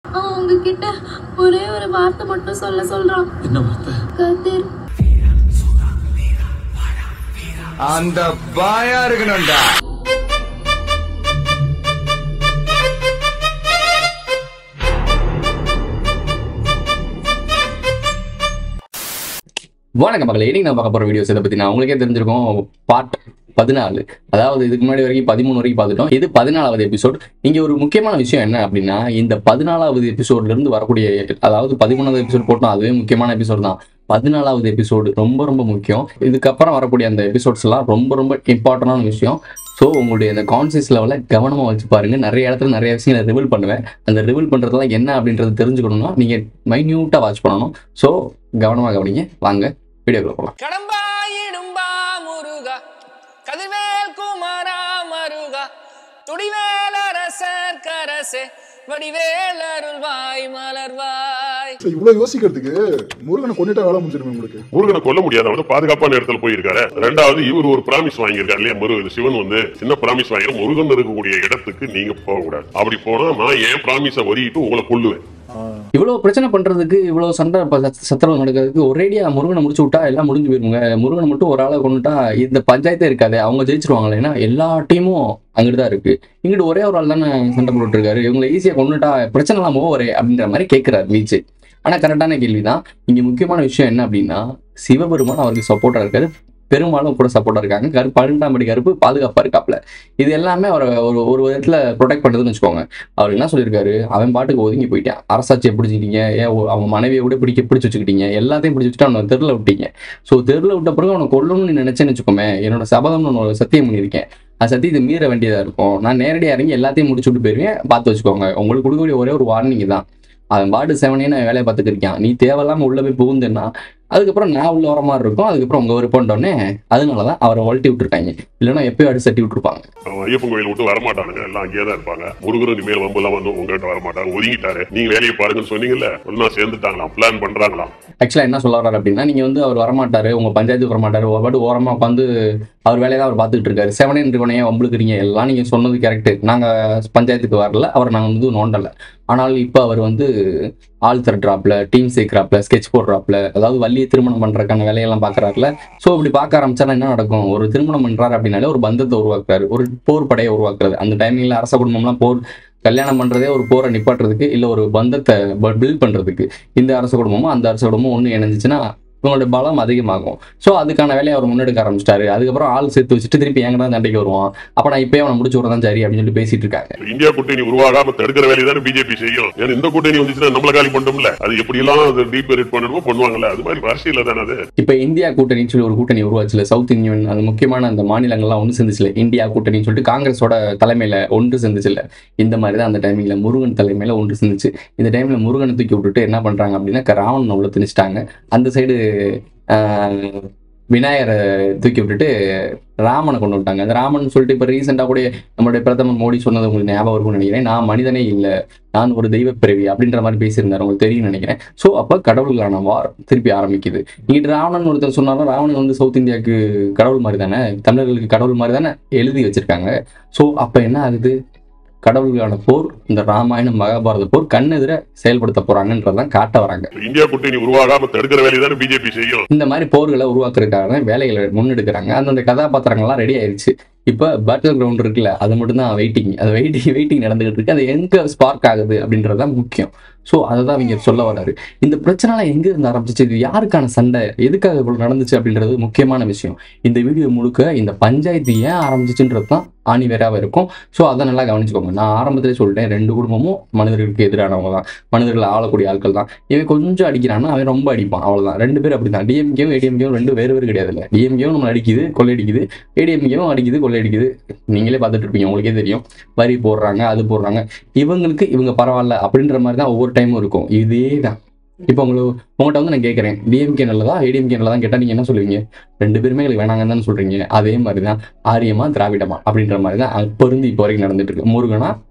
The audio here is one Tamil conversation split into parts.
உங்ககிட்ட ஒரே ஒரு வார்த்தை மட்டும் சொல்றான். என்ன வார்த்தை? கதிர். அந்த பாயா இருக்கணும்டா. வணக்கம் மகளே, இன்னைக்கு நான் பார்க்க போகிற வீடியோஸ் இதை பற்றி உங்களுக்கே தெரிஞ்சிருக்கோம். பார்ட் 14, அதாவது இதுக்கு முன்னாடி வரைக்கும் 13 வரைக்கும் பார்த்துட்டோம். இது 14வது எபிசோட். இங்கே ஒரு முக்கியமான விஷயம் என்ன அப்படின்னா, இந்த 14வது எபிசோட்லேருந்து வரக்கூடிய, அதாவது 13வது எபிசோட் போட்டோம், அதுவே முக்கியமான எபிசோட் தான். 14வது எபிசோடு ரொம்ப ரொம்ப முக்கியம். இதுக்கப்புறம் வரக்கூடிய அந்த எபிசோட்ஸ் எல்லாம் ரொம்ப ரொம்ப இம்பார்ட்டண்டான விஷயம். ஸோ உங்களுடைய அந்த கான்சியஸ் லெவலில் கவனமாக வச்சு பாருங்கள். நிறைய இடத்துல நிறைய விஷயங்களை ரிவீல் பண்ணுவேன். அந்த ரிவீல் பண்ணுறதுலாம் என்ன அப்படின்றது தெரிஞ்சுக்கணும்னா நீங்கள் மைன்யூட்டாக வாட்ச் பண்ணணும். ஸோ கவனமாக கவனிங்க. வாங்க வீடியோக்குள்ள போகலாம். கடம்பா இடும்பா முருகா, கதிர்வேல் குமாரா மருகா, துடிவேல் அரசர் கரசே, வடிவேல் அருள்வாய் மலர்வாய். இவ்வளவு யோசிக்கிறதுக்கு முருகனை கொண்டுட்டா வேலை முடிஞ்சிருமே உங்களுக்கு? முருகனை கொல்ல முடியாது, அவர் பாதுகாப்பான இடத்துல போயிருக்காரு. ரெண்டாவது, இவர் ஒரு பிராமிஸ் வாங்கியிருக்காரு இல்லையா, முருகன் சிவன் வந்து சின்ன பிராமிஸ் வாங்கி முருகன் இருக்கக்கூடிய இடத்துக்கு நீங்க போக கூடாது. அப்படி போனா நான் என் பிராமிஸை வரிட்டு உங்களை கொல்லுவேன். இவ்வளவு பிரச்சனை பண்றதுக்கு, இவ்வளவு சண்டை சத்திரம் நடக்கிறதுக்கு ஒரேடியா முருகனை முடிச்சு விட்டா எல்லாம் முடிஞ்சு போயிருங்க. முருகனை மட்டும் ஒரு ஆளை கொண்டுட்டா இந்த பஞ்சாயத்தே இருக்காது, அவங்க ஜெயிச்சிருவாங்களே. ஏன்னா எல்லா டீமும் அங்கிட்டு தான் இருக்கு. இங்கிட்டு ஒரே ஒரு ஆள் தானே சண்டை போட்டு இருக்காரு. இவங்களை ஈஸியா கொண்டுட்டா பிரச்சனை எல்லாம் ஓவரே அப்படின்ற மாதிரி கேட்கிறாரு விஜய். ஆனா கரெக்டான கேள்விதான். இங்க முக்கியமான விஷயம் என்ன அப்படின்னா, சிவபெருமான் அவருக்கு சப்போர்ட்டா இருக்காரு, பெரும்பாலும் கூட சப்போர்ட்டா இருக்காங்க. 12ஆம் படி கருப்பு பாதுகாப்பா இருக்காப்ல. இது எல்லாமே அவரை ஒரு விதத்துல ப்ரொடெக்ட் பண்றதுன்னு வச்சுக்கோங்க. அவர் என்ன சொல்லியிருக்காரு, அவன் பாட்டுக்கு ஒதுங்கி போயிட்டான். அரசாட்சியை பிடிச்சிக்கிட்டீங்க, அவன் மனைவியை கூட பிடிச்சு வச்சுக்கிட்டீங்க, எல்லாத்தையும் பிடிச்சி வச்சுட்டு அவனை தெருல விட்டீங்க. ஸோ தெருல விட்ட பிறகு அவனை கொல்லணும்னு நீ நினைச்சேன்னு வச்சுக்கோமே, என்னோட சபதம்னு ஒன்று சத்தியம் பண்ணியிருக்கேன். அது சத்தியத்தை மீற வேண்டியதா இருக்கும். நான் நேரடியாக இறங்கி எல்லாத்தையும் முடிச்சு விட்டு போயிருவேன். பார்த்து வச்சுக்கோங்க. உங்களுக்கு கொடுக்கக்கூடிய ஒரே ஒரு வார்னிங் தான். அவன் பாட்டு செவனே நான் வேலையை பார்த்துக்கிருக்கான். நீ தேவையில்லாம உள்ள போய் புகுந்துன்னா அதுக்கப்புறம் நான் உள்ள வர மாதிரி இருக்கும். அதுக்கப்புறம் உங்க விருப்பம்னோடனே அதனாலதான் அவரை வளட்டி விட்டுருக்காங்க. இல்லைன்னா எப்பயும் அடி சட்டி விட்டுருப்பாங்க. ஐயப்பன் கோயில் விட்டு வரமாட்டானுங்க, எல்லாம் அங்கேயே தான் இருப்பாங்க. முருகன் இனிமேல் வம்பு எல்லாம் வந்து உங்ககிட்ட வரமாட்டாங்க, ஒதுங்கிட்டாரு. நீங்க வேலையை பாருங்கன்னு சொன்னீங்கல்ல, ஒன்னா சேர்ந்துட்டாங்களாம், பிளான் பண்றாங்களாம். ஆக்சுவலா என்ன சொல்ல வர்றாரு அப்படின்னா, நீங்க வந்து அவர் வரமாட்டாரு, உங்க பஞ்சாயத்துக்கு வரமாட்டாரு, ஒரு பாட்டு ஓரமா உட்காந்து அவர் வேலையை தான் அவர் பார்த்துட்டு இருக்காரு, செவனேன் இருக்கணையே வம்புழுக்கிறீங்க, எல்லாம் நீங்க சொன்னது கரெக்ட். நாங்க பஞ்சாயத்துக்கு வரல, அவரை நாங்க வந்து நோண்டல. ஆனால் இப்ப அவர் வந்து ஆள் திரட்டுறாப்ல, டீம் சேர்க்கிறாப்ல, ஸ்கெட்ச் போடுறாப்ல, அதாவது வள்ளியை திருமணம் பண்றதுக்கான வேலையெல்லாம் பாக்குறாருல. சோ இப்படி பார்க்க ஆரம்பிச்சா என்ன நடக்கும்? ஒரு திருமணம் பண்றாரு அப்படின்னாலே ஒரு பந்தத்தை உருவாக்குறாரு, ஒரு போர் படையை உருவாக்குறது. அந்த டைமிங்ல அரச குடும்பம்லாம் போர், கல்யாணம் பண்றதே ஒரு போரை நிப்பாட்டுறதுக்கு, இல்ல ஒரு பந்தத்தை பில்ட் பண்றதுக்கு. இந்த அரச குடும்பமும் அந்த அரச குடும்பமும் ஒண்ணு இணைஞ்சிச்சுன்னா இவங்களுடைய பலம் அதிகமாகும். ஸோ அதுக்கான வேலையை அவர் முன்னெடுக்க ஆரம்பிச்சிட்டாரு. அதுக்கப்புறம் ஆள் சேர்த்து வச்சுட்டு திருப்பி எங்கடா சண்டைக்கு வருவான், அப்ப நான் இப்பயே அவனை முடிச்சு விடுறதான் சரி அப்படின்னு சொல்லி பேசிட்டு இருக்காங்க. இந்தியா கூட்டணி உருவாகாம தடுக்கிற வேலையை தானே பிஜேபி செய்யும். ஏன்னா இந்த கூட்டணி வந்துச்சுன்னா நம்மள காலி பண்ணோம்ல, அது எப்படி எல்லாம் டீபரேட் பண்ணணுமோ பண்ணுவாங்கல்ல, அது மாதிரி அரசியல தானே அது. இப்ப இந்தியா கூட்டணின்னு சொல்லி ஒரு கூட்டணி உருவாச்சுல, சவுத் இந்தியன், அது முக்கியமான அந்த மாநிலங்கள்லாம் ஒன்று சேர்ந்துச்சுல, இந்தியா கூட்டணின்னு சொல்லிட்டு காங்கிரஸோட தலைமையில ஒன்று சேர்ந்துச்சுல. இந்த மாதிரி தான் அந்த டைமிங்ல முருகன் தலைமையில ஒன்று சேர்ந்துச்சு. இந்த டைம்ல முருகனை தூக்கி விட்டுட்டு என்ன பண்றாங்க அப்படின்னா, ராவணன் உள்ள திணிச்சிட்டாங்க. அந்த சைடு விநாயகரை தூக்கி விட்டுட்டு ராமனை கொண்டு விட்டாங்க. அந்த ராமன் சொல்லிட்டு இப்ப ரீசெண்டா கூட நம்மளுடைய பிரதமர் மோடி சொன்னது உங்களுக்கு ஞாபகம் இருக்கும்னு நினைக்கிறேன். நான் மனிதனே இல்லை, நான் ஒரு தெய்வ பிறவி அப்படின்ற மாதிரி பேசியிருந்தாரு, உங்களுக்கு தெரியும் நினைக்கிறேன். ஸோ அப்ப கடவுளுக்கான வார் திருப்பி ஆரம்பிக்குது. இங்கிட்டு ராவணன் ஒருத்தர் சொன்னாலும், ராவணன் வந்து சவுத் இந்தியாவுக்கு கடவுள் மாதிரி தானே, தமிழர்களுக்கு கடவுள் மாதிரி தானே எழுதி வச்சிருக்காங்க. ஸோ அப்ப என்ன ஆகுது? கடவுளுக்கான போர், இந்த ராமாயணம் மகாபாரத போர் கண்ணெதிர செயல்படுத்த போறாங்கன்றதான் காட்ட வராங்க. இந்தியா கூட்டணி உருவாகாம தடுக்கிற வேலையை தானே பிஜேபி செய்யும். இந்த மாதிரி போர்களை உருவாக்குறதுக்கான வேலைகளை முன்னெடுக்கிறாங்க. அந்தந்த கதாபாத்திரங்கள்லாம் ரெடி ஆயிடுச்சு. இப்ப பேட்டில் கிரவுண்ட் இருக்குல்ல, அது மட்டும் தான் வெயிட்டிங். அது வெயிட்டிங் நடந்துகிட்டு இருக்கு. அது எங்க ஸ்பார்க் ஆகுது அப்படின்றதுதான் முக்கியம். ஸோ அதை தான் இங்க சொல்ல வராரு. இந்த பிரச்சனைலாம் எங்க இருந்து ஆரம்பிச்சிச்சு, இது யாருக்கான சண்டை, எதுக்காக இவ்வளவு நடந்துச்சு அப்படின்றது முக்கியமான விஷயம். இந்த வீடியோ முழுக்க இந்த பஞ்சாயத்து ஏன் ஆரம்பிச்சிச்சுன்றது தான் ஆணி வேறாவே இருக்கும். ஸோ அதை நல்லா கவனிச்சுக்கோங்க. நான் ஆரம்பத்திலே சொல்லிட்டேன், ரெண்டு குடும்பமும் மனிதர்களுக்கு எதிரானவங்க தான், மனிதர்களை ஆளக்கூடிய ஆட்கள் தான். இவன் கொஞ்சம் அடிக்கிறான்னா அவன் ரொம்ப அடிப்பான், அவ்வளவுதான். ரெண்டு பேரும் அப்படிதான். டிஎம்கேவும் ஏடிஎம்கேவும் ரெண்டு வேறு கிடையாது. இல்லை, டிஎம்கேவும் நம்ம அடிக்குது கொள்ளையடிக்குது, ஏடிஎம்கேவும் அடிக்குது கொள்ளையடிக்குது. நீங்களே பார்த்துட்டு இருப்பீங்க, உங்களுக்கே தெரியும். வரி போடுறாங்க, அது போடுறாங்க. இவங்களுக்கு இவங்க பரவாயில்ல அப்படின்ற மாதிரி தான் ஒவ்வொரு டைமும் இருக்கும். இதே தான். இப்போ உங்கள்கிட்ட வந்து நான் கேட்குறேன், டிஎம்கே நல்லதா ஏடிஎம்கே நல்லதான் கேட்டால் நீங்கள் என்ன சொல்லுவீங்க? ரெண்டு பேருமே எங்களுக்கு வேணாங்கன்னு தானே சொல்கிறீங்க. அதே மாதிரி தான் ஆரியமா திராவிடமா அப்படின்ற மாதிரி தான் அப்போ இருந்து இப்போ வரைக்கும் நடந்துட்டு இருக்கு. முருகனா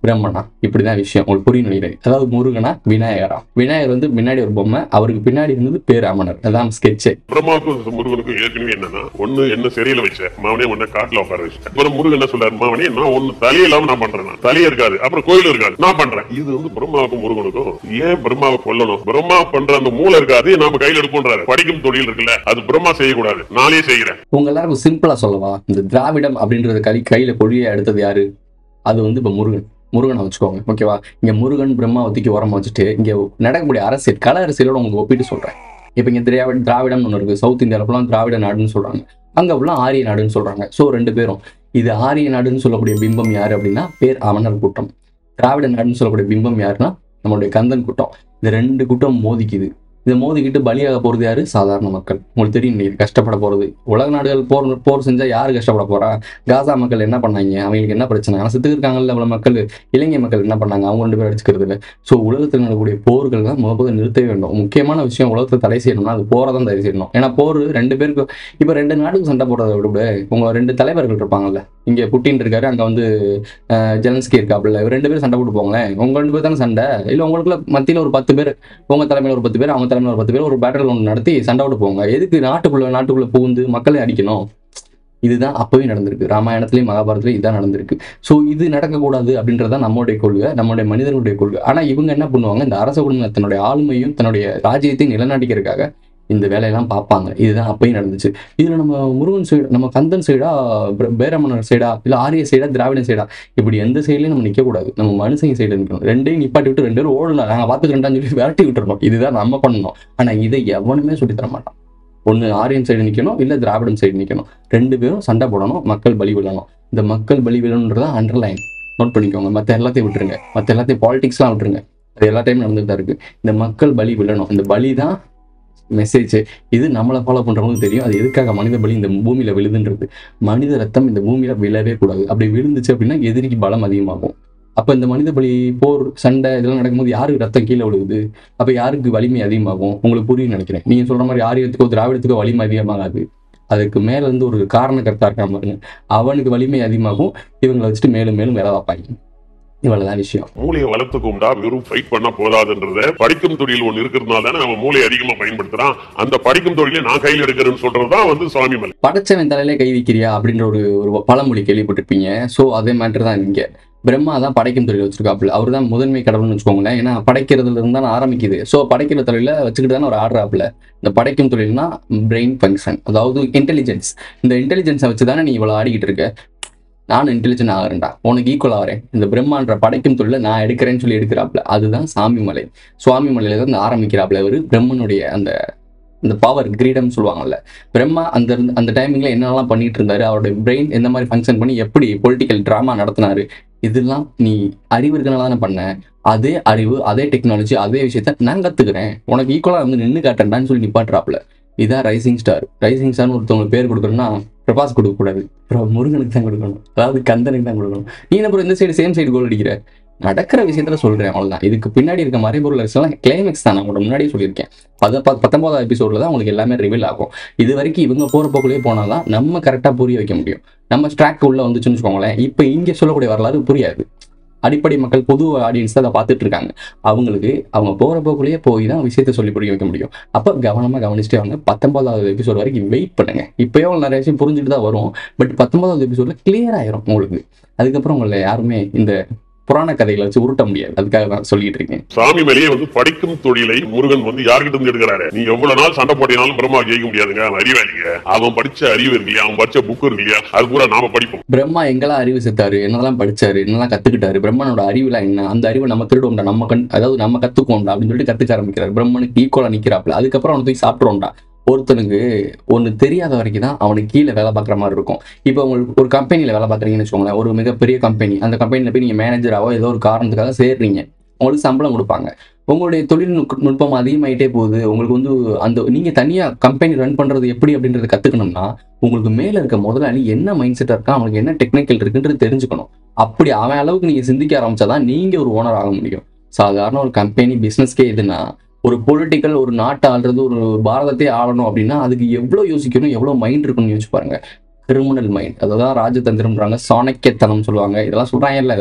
பிரம்மனா, இப்படிதான் விஷயம். உங்களுக்கு புரியும் நினைக்கிறேன். அதாவது முருகனா விநாயகரா, விநாயகர் வந்து முன்னாடி ஒரு பொம்மை, அவருக்கு பின்னாடி இருந்தது பேர் அமனர். அதான் ஸ்கெட்சு. பிரம்மாவுக்கும் முருகனுக்கும் ஏற்கனவே என்னன்னா, ஒண்ணு என்ன சிறையில வச்ச மாவனே ஒன்ன காட்டுல உட்கார வச்சு, அப்புறம் முருகன் என்ன சொல்றாரு, மாவனே நான் ஒண்ணு தலையில்லாம நான் பண்றேன், தலையே இருக்காது, அப்புறம் கோயில் இருக்காது, நான் பண்றேன். இது வந்து பிரம்மாவுக்கும் முருகனுக்கும் ஏன் பிரம்மாவை கொல்லணும், பிரம்மா பண்ற அந்த மூளை இருக்காது, நாம கையில் எடுப்போன்றாரு. படிக்கும் தொழில் இருக்குல்ல, அது பிரம்மா செய்யக்கூடாது, நானே செய்யறேன். உங்க எல்லாருக்கும் சிம்பிளா சொல்லவா, இந்த திராவிடம் அப்படின்றது கையில கொள்கையை எடுத்தது யாரு? அது வந்து இப்ப முருகனை வச்சுக்கோங்க, ஓகேவா? இங்க முருகன் பிரம்மா ஒத்திக்கு உரமா வச்சுட்டு இங்க நடக்கக்கூடிய அரசியல், கல அரசியலோட உங்களுக்கு ஒப்பிட்டு சொல்றேன். இப்ப இங்க திராவிடம் ஒண்ணு இருக்கு. சவுத் இந்தியாவில ஃபுல்லா திராவிட நாடுன்னு சொல்றாங்க, அங்க ஃபுல்லா ஆரிய நாடுன்னு சொல்றாங்க. சோ ரெண்டு பேரும், இது ஆரிய நாடுன்னு சொல்லக்கூடிய பிம்பம் யாரு அப்படின்னா பேர் அமனர் கூட்டம். திராவிட நாடுன்னு சொல்லக்கூடிய பிம்பம் யாருன்னா நம்மளுடைய கந்தன் கூட்டம். இந்த ரெண்டு கூட்டம் மோதிக்குது. இதை மோதிக்கிட்டு பலியாக போறது யாரு? சாதாரண மக்கள். உங்களுக்கு தெரியும் நீ கஷ்டப்பட போறது. உலக நாடுகள் போர் செஞ்சா யாரு கஷ்டப்பட போறா? காசா மக்கள் என்ன பண்ணாங்க? அவங்களுக்கு என்ன பிரச்சனை? ஆனா செத்து இருக்காங்கல்ல அவ்வளவு மக்கள். இலங்கை மக்கள் என்ன பண்ணாங்க? அவங்க 2 பேர் அடிச்சுக்கிறது இல்லை. ஸோ உலகத்தில் நடக்கக்கூடிய போர்கள் தான் முதல்ல நிறுத்தவே வேண்டும். முக்கியமான விஷயம், உலகத்தை தடை செய்யணும்னா அது போரை தான் தடை செய்யணும். ஏன்னா போர் 2 பேருக்கு, இப்போ 2 நாட்டுக்கு சண்டை போடுறத விட உங்க 2 தலைவர்கள் இருப்பாங்கல்ல, இங்க புட்டின் இருக்காரு, அங்க வந்து ஜெலன்ஸ்கி இருக்காப்புல, 2 பேரும் சண்டை போட்டு போங்களேன். உங்க 2 பேர் தானே சண்டை. இல்லை உங்களுக்குள்ள மத்தியில் ஒரு 10 பேர், உங்க தலைமையில் ஒரு 10 பேர், அவங்க தலைமையில் ஒரு 10 பேர் ஒரு பேட்டில் ஒன்று நடத்தி சண்டை விட்டு போங்க. எதுக்கு நாட்டுக்குள்ள புகுந்து மக்களை அடிக்கணும்? இதுதான் அப்பவே நடந்திருக்கு. ராமாயணத்திலையும் மகாபாரதத்திலையும் இதுதான் நடந்திருக்கு. ஸோ இது நடக்கக்கூடாது அப்படின்றதான் நம்மளுடைய கொள்கை, நம்மளுடைய மனிதர்களுடைய கொள்கை. ஆனா இவங்க என்ன பண்ணுவாங்க, இந்த அரச குடும்பம் தன்னுடைய ஆளுமையும் தன்னுடைய ராஜ்யத்தையும் நிலநாட்டிக்கிறதுக்காக இந்த வேலையெல்லாம் பார்ப்பாங்க. இதுதான் அப்பயும் நடந்துச்சு. இதுல நம்ம முருகன் சைடு, நம்ம கந்தன் சைடா, பேரமன்னர் சைடா, இல்ல ஆரிய சைடா, திராவிடன் சைடா, இப்படி எந்த சைட்லயும் நம்ம நிக்க கூடாது. நம்ம மனுஷங்க சைடு நிற்கணும். 2ஐயும் நிப்பாட்டி விட்டு 2 பேரும் ஓடலாம், நாங்க பார்த்துக்கிறேன்டான்னு சொல்லி விரட்டி விட்டுறணும். இதுதான் நம்ம பண்ணணும். ஆனா இதை எவனுமே சொல்லி தர மாட்டான். ஒண்ணு ஆரியன் சைடு நிக்கணும், இல்ல திராவிடன் சைடு நிக்கணும். 2 பேரும் சண்டை போடணும், மக்கள் பலி விழணும். இந்த மக்கள் பலி விழணுன்றத அண்டர்லைன் நோட் பண்ணிக்கோங்க. மற்ற எல்லாத்தையும் விட்டுருங்க, மற்ற எல்லாத்தையும் பாலிடிக்ஸ்லாம் விட்டுருங்க. அது எல்லா டைமும் நடந்துட்டு தான் இருக்கு. இந்த மக்கள் பலி விழணும். இந்த பலி தான் மெசேஜ். இது நம்மளை ஃபாலோ பண்றவங்களுக்கு தெரியும். அது எதுக்காக மனித பலி இந்த பூமியில விழுதுன்றது. மனித ரத்தம் இந்த பூமியில விழவே கூடாது. அப்படி விழுந்துச்சு அப்படின்னா எதிரிக்கு பலம் அதிகமாகும். அப்ப இந்த மனித பலி, போர், சண்டை இதெல்லாம் நடக்கும்போது யாருக்கு ரத்தம் கீழே விழுகுது? அப்ப யாருக்கு வலிமை அதிகமாகும்? உங்களுக்கு புரியும் நினைக்கிறேன். நீங்க சொல்ற மாதிரி ஆரியத்துக்கோ திராவிடத்துக்கோ வலிமை அதிகமாகாது. அதுக்கு மேல இருந்து ஒரு காரணக்கர்த்தா இருக்கான் பாருங்க, அவனுக்கு வலிமை அதிகமாகும். இவங்களை வச்சுட்டு மேலும் மேலும் வேலை பார்ப்பாங்க. இவ்வளவுதான் விஷயம். மூளையை வளர்த்துக்கும்டா, வெறும் ஃபைட் பண்ணா போதாதுன்றத படிக்கும் தொழில் ஒண்ணு இருக்கிறதுனால தானே அவன் மூளையை அதிகமா பயன்படுத்துறான். அந்த படிக்கும் தொழிலை நான் கையில் எடுக்கிறேன்னு சொல்றதுதான் வந்து சுவாமி மலை. படைச்சவன் தலையிலே கை வைக்கிறியா அப்படின்ற ஒரு பழமொழி கேள்விப்பட்டிருப்பீங்க. ஸோ அதே மாதிரி தான் இங்க பிரம்மா தான் படைக்கும் தொழில் வச்சிருக்காப்புல. அவர் தான் முதன்மை கடவுள்னு வச்சுக்கோங்களேன். ஏன்னா படைக்கிறதுல இருந்து தான் ஆரம்பிக்குது. ஸோ படைக்கிற தொழில வச்சுக்கிட்டு தானே ஒரு ஆடுறாப்புல. இந்த படைக்கும் தொழில்னா பிரெயின் ஃபங்க்ஷன், அதாவது இன்டெலிஜென்ஸ். இந்த இன்டெலிஜென்ஸை வச்சு தானே நீ இவ்வளவு ஆடிக்கிட்டு இருக்க. நானும் இன்டெலிஜென்ட் ஆகிறேன்டா, உனக்கு ஈக்குவல் ஆகிறேன், இந்த பிரம்மான்ற படைக்கும் தொழில நான் எடுக்கிறேன்னு சொல்லி எடுக்கிறாப்புல. அதுதான் சாமி மலை. சுவாமி மலையில தான் ஆரம்பிக்கிறாப்புல. அவர் பிரம்மனுடைய அந்த பவர், கிரீடம் சொல்லுவாங்கல்ல. பிரம்மா அந்த டைமிங்ல என்னெல்லாம் பண்ணிட்டு இருந்தாரு, அவருடைய பிரெயின் எந்த மாதிரி ஃபங்க்ஷன் பண்ணி எப்படி பொலிட்டிக்கல் டிராமா நடத்தினாரு, இதெல்லாம் நீ அறிவு இருக்கனால தானே பண்ண. அதே அறிவு, அதே டெக்னாலஜி, அதே விஷயத்த நான் கத்துக்கிறேன், உனக்கு ஈக்குவலா வந்து நின்று காட்டுறேன்டான்னு சொல்லி நிப்பாட்டுறாப்புல. இதான் ரைசிங் ஸ்டார். ரைசிங் ஸ்டார்னு ஒருத்தவங்களுக்கு பேர் கொடுக்கணும்னா பிரபாஸ் கொடுக்க கூடாது, முருகனுக்கு தான் கொடுக்கணும், அதாவது கந்தனுக்கு தான் கொடுக்கணும். நீ அப்புறம் இந்த சைடு சேம் சைடு கோல் அடிக்கிற. நடக்கிற விஷயத்துல சொல்றேன், அவ்வளவுதான். இதுக்கு பின்னாடி இருக்க மறைபொருள் அரசியல் கிளைமேக்ஸ் தான். நான் உங்களோட முன்னாடியே சொல்லியிருக்கேன். 19வது எபிசோட்ல தான் உங்களுக்கு எல்லாமே ரிவீல் ஆகும். இது வரைக்கும் இவங்க போற போக்குள்ளே போனாதான் நம்ம கரெக்டா புரிய வைக்க முடியும். நம்ம ஸ்ட்ராக் உள்ள வந்துச்சுன்னு வச்சுக்கோங்களேன், இப்ப இங்க சொல்லக்கூடிய வரலாறு புரியாது. அடிப்படை மக்கள், பொது ஆடியன்ஸ் அதை பார்த்துட்டு இருக்காங்க. அவங்களுக்கு அவங்க போற போக்குள்ளேயே போய் தான் விஷயத்த சொல்லி புரிய வைக்க முடியும். அப்ப கவனமா கவனிச்சுட்டே வாங்க. 19வது எபிசோட் வரைக்கும் வெயிட் பண்ணுங்க. இப்பயே உங்களுக்கு நிறைய விஷயம் புரிஞ்சுட்டு தான் வரும். பட் 19வது எபிசோட்ல கிளியர் ஆயிரும் உங்களுக்கு. அதுக்கப்புறம் உங்களை யாருமே இந்த புராண கதைகளை வச்சு உருட்ட முடியாது. அதுக்காக தான் சொல்லிட்டு இருக்கேன். சாமி மேலேயே வந்து படிக்கும் தொழிலை முருகன் வந்து யார்கிட்ட இருந்து எடுக்கிறாரு. நீ எவ்வளவு நாள் சண்டை போட்டினாலும் பிரம்மா ஜெயிக்க முடியாதுங்க. அறிவாளிங்க. அவன் படிச்ச அறிவு இருக்கு இல்லையா, அவன் படிச்ச புக் இருக்கு இல்லையா, அது பூரா நாம படிப்போம். பிரம்மா எங்கெல்லாம் அறிவு செத்தாரு, என்னெல்லாம் படிச்சாரு, என்னெல்லாம் கத்துக்கிட்டாரு, பிரம்மனோட அறிவுலாம் என்ன, அந்த அறிவை நம்ம திருடுவோம்டா, அதாவது நம்ம கத்துக்கோண்டா அப்படின்னு சொல்லிட்டு கத்துக்க ஆரம்பிக்கிறாரு. பிரம்மனுக்கு ஈக்குவலா நிக்கிறாப்புல. அதுக்கப்புறம் அவனை தூக்கி சாப்பிட்றோம்டா. ஒருத்தனுக்கு ஒன்று தெரியாத வரைக்கும் தான் அவனுக்கு கீழே வேலை பார்க்குற மாதிரி இருக்கும். இப்போ உங்களுக்கு ஒரு கம்பெனியில் வேலை பார்க்குறீங்கன்னு வச்சுக்கோங்களேன், ஒரு மிகப்பெரிய கம்பெனி. அந்த கம்பெனியில் போய் நீங்கள் மேனேஜராகவோ ஏதோ ஒரு காரணத்துக்காக சேர்றீங்க. உங்களுக்கு சம்பளம் கொடுப்பாங்க. உங்களுடைய தொழில்நுட்பம் அதிகமாயிட்டே போகுது. உங்களுக்கு வந்து நீங்கள் தனியாக கம்பெனி ரன் பண்ணுறது எப்படி அப்படின்றத கற்றுக்கணும்னா, உங்களுக்கு மேலே இருக்க முதலாளி என்ன மைண்ட் செட்டாக இருக்கா, அவனுக்கு என்ன டெக்னிக்கல் இருக்குன்றது தெரிஞ்சுக்கணும். அப்படி அவன் அளவுக்கு நீங்கள் சிந்திக்க ஆரம்பிச்சாதான் நீங்கள் ஒரு ஓனர் ஆக முடியும். சாதாரண ஒரு கம்பெனி பிஸ்னஸ்க்கே எதுனா, ஒரு பொலிட்டிக்கல், ஒரு நாட்டை ஆள்றது, ஒரு பாரதத்தை ஆளணும் அப்படின்னா அதுக்கு எவ்வளோ யோசிக்கணும், எவ்வளோ மைண்ட் இருக்குன்னு யோசிச்சு பாருங்க. கிரிமினல் மைண்ட், அதாவது ராஜதந்திரம்ன்றாங்க, சாணக்கியத்தனம் சொல்லுவாங்க. இதெல்லாம் சொல்றாங்க இல்லை, இதெல்லாம்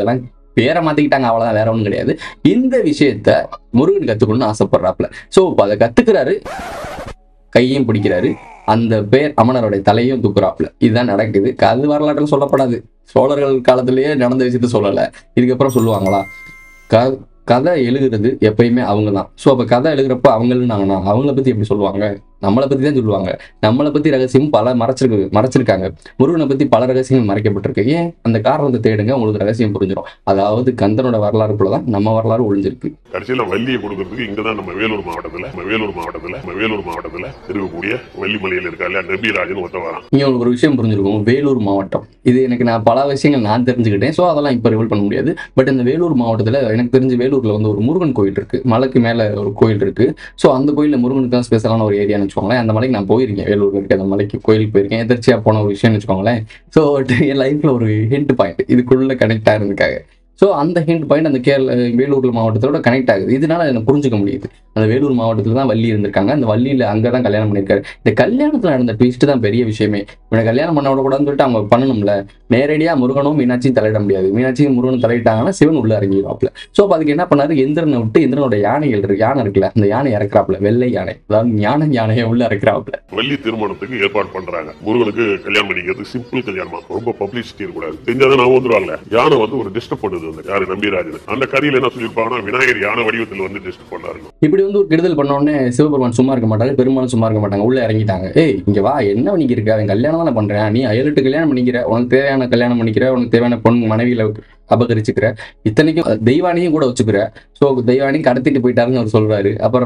பேரை மாத்திக்கிட்டாங்க, அவ்வளவுதான், வேற ஒன்றும் கிடையாது. இந்த விஷயத்த முருகன் கத்துக்கணும்னு ஆசைப்படுறாப்புல. ஸோ இப்போ அதை கத்துக்கிறாரு, கையையும் பிடிக்கிறாரு, அந்த பேர் அமனருடைய தலையும் தூக்குறாப்புல. இதுதான் நடக்குது. அது வரலாற்றில் சொல்லப்படாது. சோழர்கள் காலத்திலேயே நடந்த விஷயத்த சொல்லலை, இதுக்கப்புறம் சொல்லுவாங்களா? கதை எழுதுறது எப்பயுமே அவங்க தான். ஸோ அப்போ கதை எழுதுறப்ப அவங்களாங்கன்னா அவங்கள பற்றி எப்படி சொல்லுவாங்க? நம்மளை பற்றி தான் சொல்லுவாங்க. நம்மளை பற்றி ரகசியம் பல மறைச்சிருக்காங்க. முருகனை பற்றி பல ரகசியங்கள் மறைக்கப்பட்டிருக்கு. ஏன்? அந்த காரணத்தை தேடுங்க, உங்களுக்கு ரகசியம் புரிஞ்சிடும். அதாவது கந்தனோட வரலாறுக்குள்ள தான் நம்ம வரலாறு ஒளிஞ்சிருக்கு. கடைசியில் வள்ளியை கொடுக்கறதுக்கு இங்கதான் நம்ம வேலூர் மாவட்டத்துல இருக்கக்கூடிய வள்ளிமலையில் இருக்கா இல்லையா நம்பிராஜன் ஒருத்த வரான். இங்க உங்களுக்கு ஒரு விஷயம் புரிஞ்சிருக்கும். வேலூர் மாவட்டம் இது எனக்கு நான் பல விஷயங்கள் நான் தெரிஞ்சுக்கிட்டேன். ஸோ அதெல்லாம் இப்போ ரிவீல் பண்ண முடியாது. பட் இந்த வேலூர் மாவட்டத்தில் எனக்கு தெரிஞ்ச வேலூர்ல வந்து ஒரு முருகன் கோயில் இருக்கு, மலைக்கு மேல ஒரு கோயில் இருக்கு. ஸோ அந்த கோயிலில் முருகனுக்கு தான் ஸ்பெஷலான ஒரு ஏரியான்னு வச்சுக்கோங்களேன். அந்த மலைக்கு நான் போயிருக்கேன், வேலூர்ல இருக்க அந்த மலைக்கு கோயிலுக்கு போயிருக்கேன். எதிர்ச்சியா போன ஒரு விஷயம்னு வச்சுக்கோங்களேன். ஸோ என் லைஃப்ல ஒரு ஹிண்ட் பாயிண்ட் இதுக்குள்ள கனெக்ட் ஆயிருந்துக்காங்க. ஸோ அந்த ஹிண்ட் பாயிண்ட் அந்த வேலூர் மாவட்டத்தோட கனெக்ட் ஆகுது. இதனால எனக்கு புரிஞ்சுக்க முடியுது, அந்த வேலூர் மாவட்டத்தில் தான் வள்ளி இருந்திருக்காங்க. அந்த வள்ளியில் அங்கே தான் கல்யாணம் பண்ணியிருக்காரு. இந்த கல்யாணத்தில் நடந்த ட்விஸ்ட் தான் பெரிய விஷயமே. இவனை கல்யாணம் பண்ண விடக்கூடாதுன்னு சொல்லிட்டு அவங்க பண்ணணும்ல. நேரடியாக முருகனும் மீனாட்சியும் தலையிட முடியாது. மீனாட்சியும் முருகனும் தலையிட்டாங்கன்னா சிவன் உள்ள இறங்கிடுவாப்புல. ஸோ அப்போ அதுக்கு என்ன பண்ணாரு? எந்திரனை விட்டு எந்திரனோட யானை இருக்குல்ல, அந்த யானை இறக்குறாப்புல, வெள்ளை யானை, அதாவது யானையை உள்ள இறக்குறாப்புல. வள்ளி திருமணத்துக்கு ஏற்பாடு பண்றாங்க. முருகனுக்கு கல்யாணம் பண்ணிக்கிறது சிம்பிள் கல்யாணமா, ரொம்ப பப்ளிசிட்டி இருக்கக்கூடாது. தெரிஞ்சாதான் நான் வந்துருவாங்க. யானை வந்து ஒரு டிஸ்டர்ப் பண்ணுது. யாரு நம்பிராஜன் அந்த கதையில என்ன சொல்லியிருப்பாங்கன்னா விநாயகர் யானை வடிவத்தில் வந்து டிஸ்டர்ப் பண்ணாரு. இப்படி வந்து ஒரு கெடுதல் பண்ண உடனே சிவபெருமான் சும்மா இருக்க மாட்டாங்க, பெருமாளும் சும்மா இருக்க மாட்டாங்க. உள்ள இறங்கிட்டாங்க. ஏய் இங்க வா, என்ன பண்ணிக்கிருக்க? அவன் கல்யாணம் தானே பண்றேன், நீ 7-8 கல்யாணம் பண்ணிக்கிற, உனக்கு தேவையான கல்யாணம் பண்ணிக்கிற, உனக்கு தேவையான பொண்ணு மனைவியில அபகரிச்சுக்கிற, இத்தனைக்கும் தெய்வானையும் கூட வச்சுக்கிற. ஸோ தெய்வானையும் கடத்திட்டு போயிட்டாருன்னு அவர் சொல்றாரு. அப்புறம்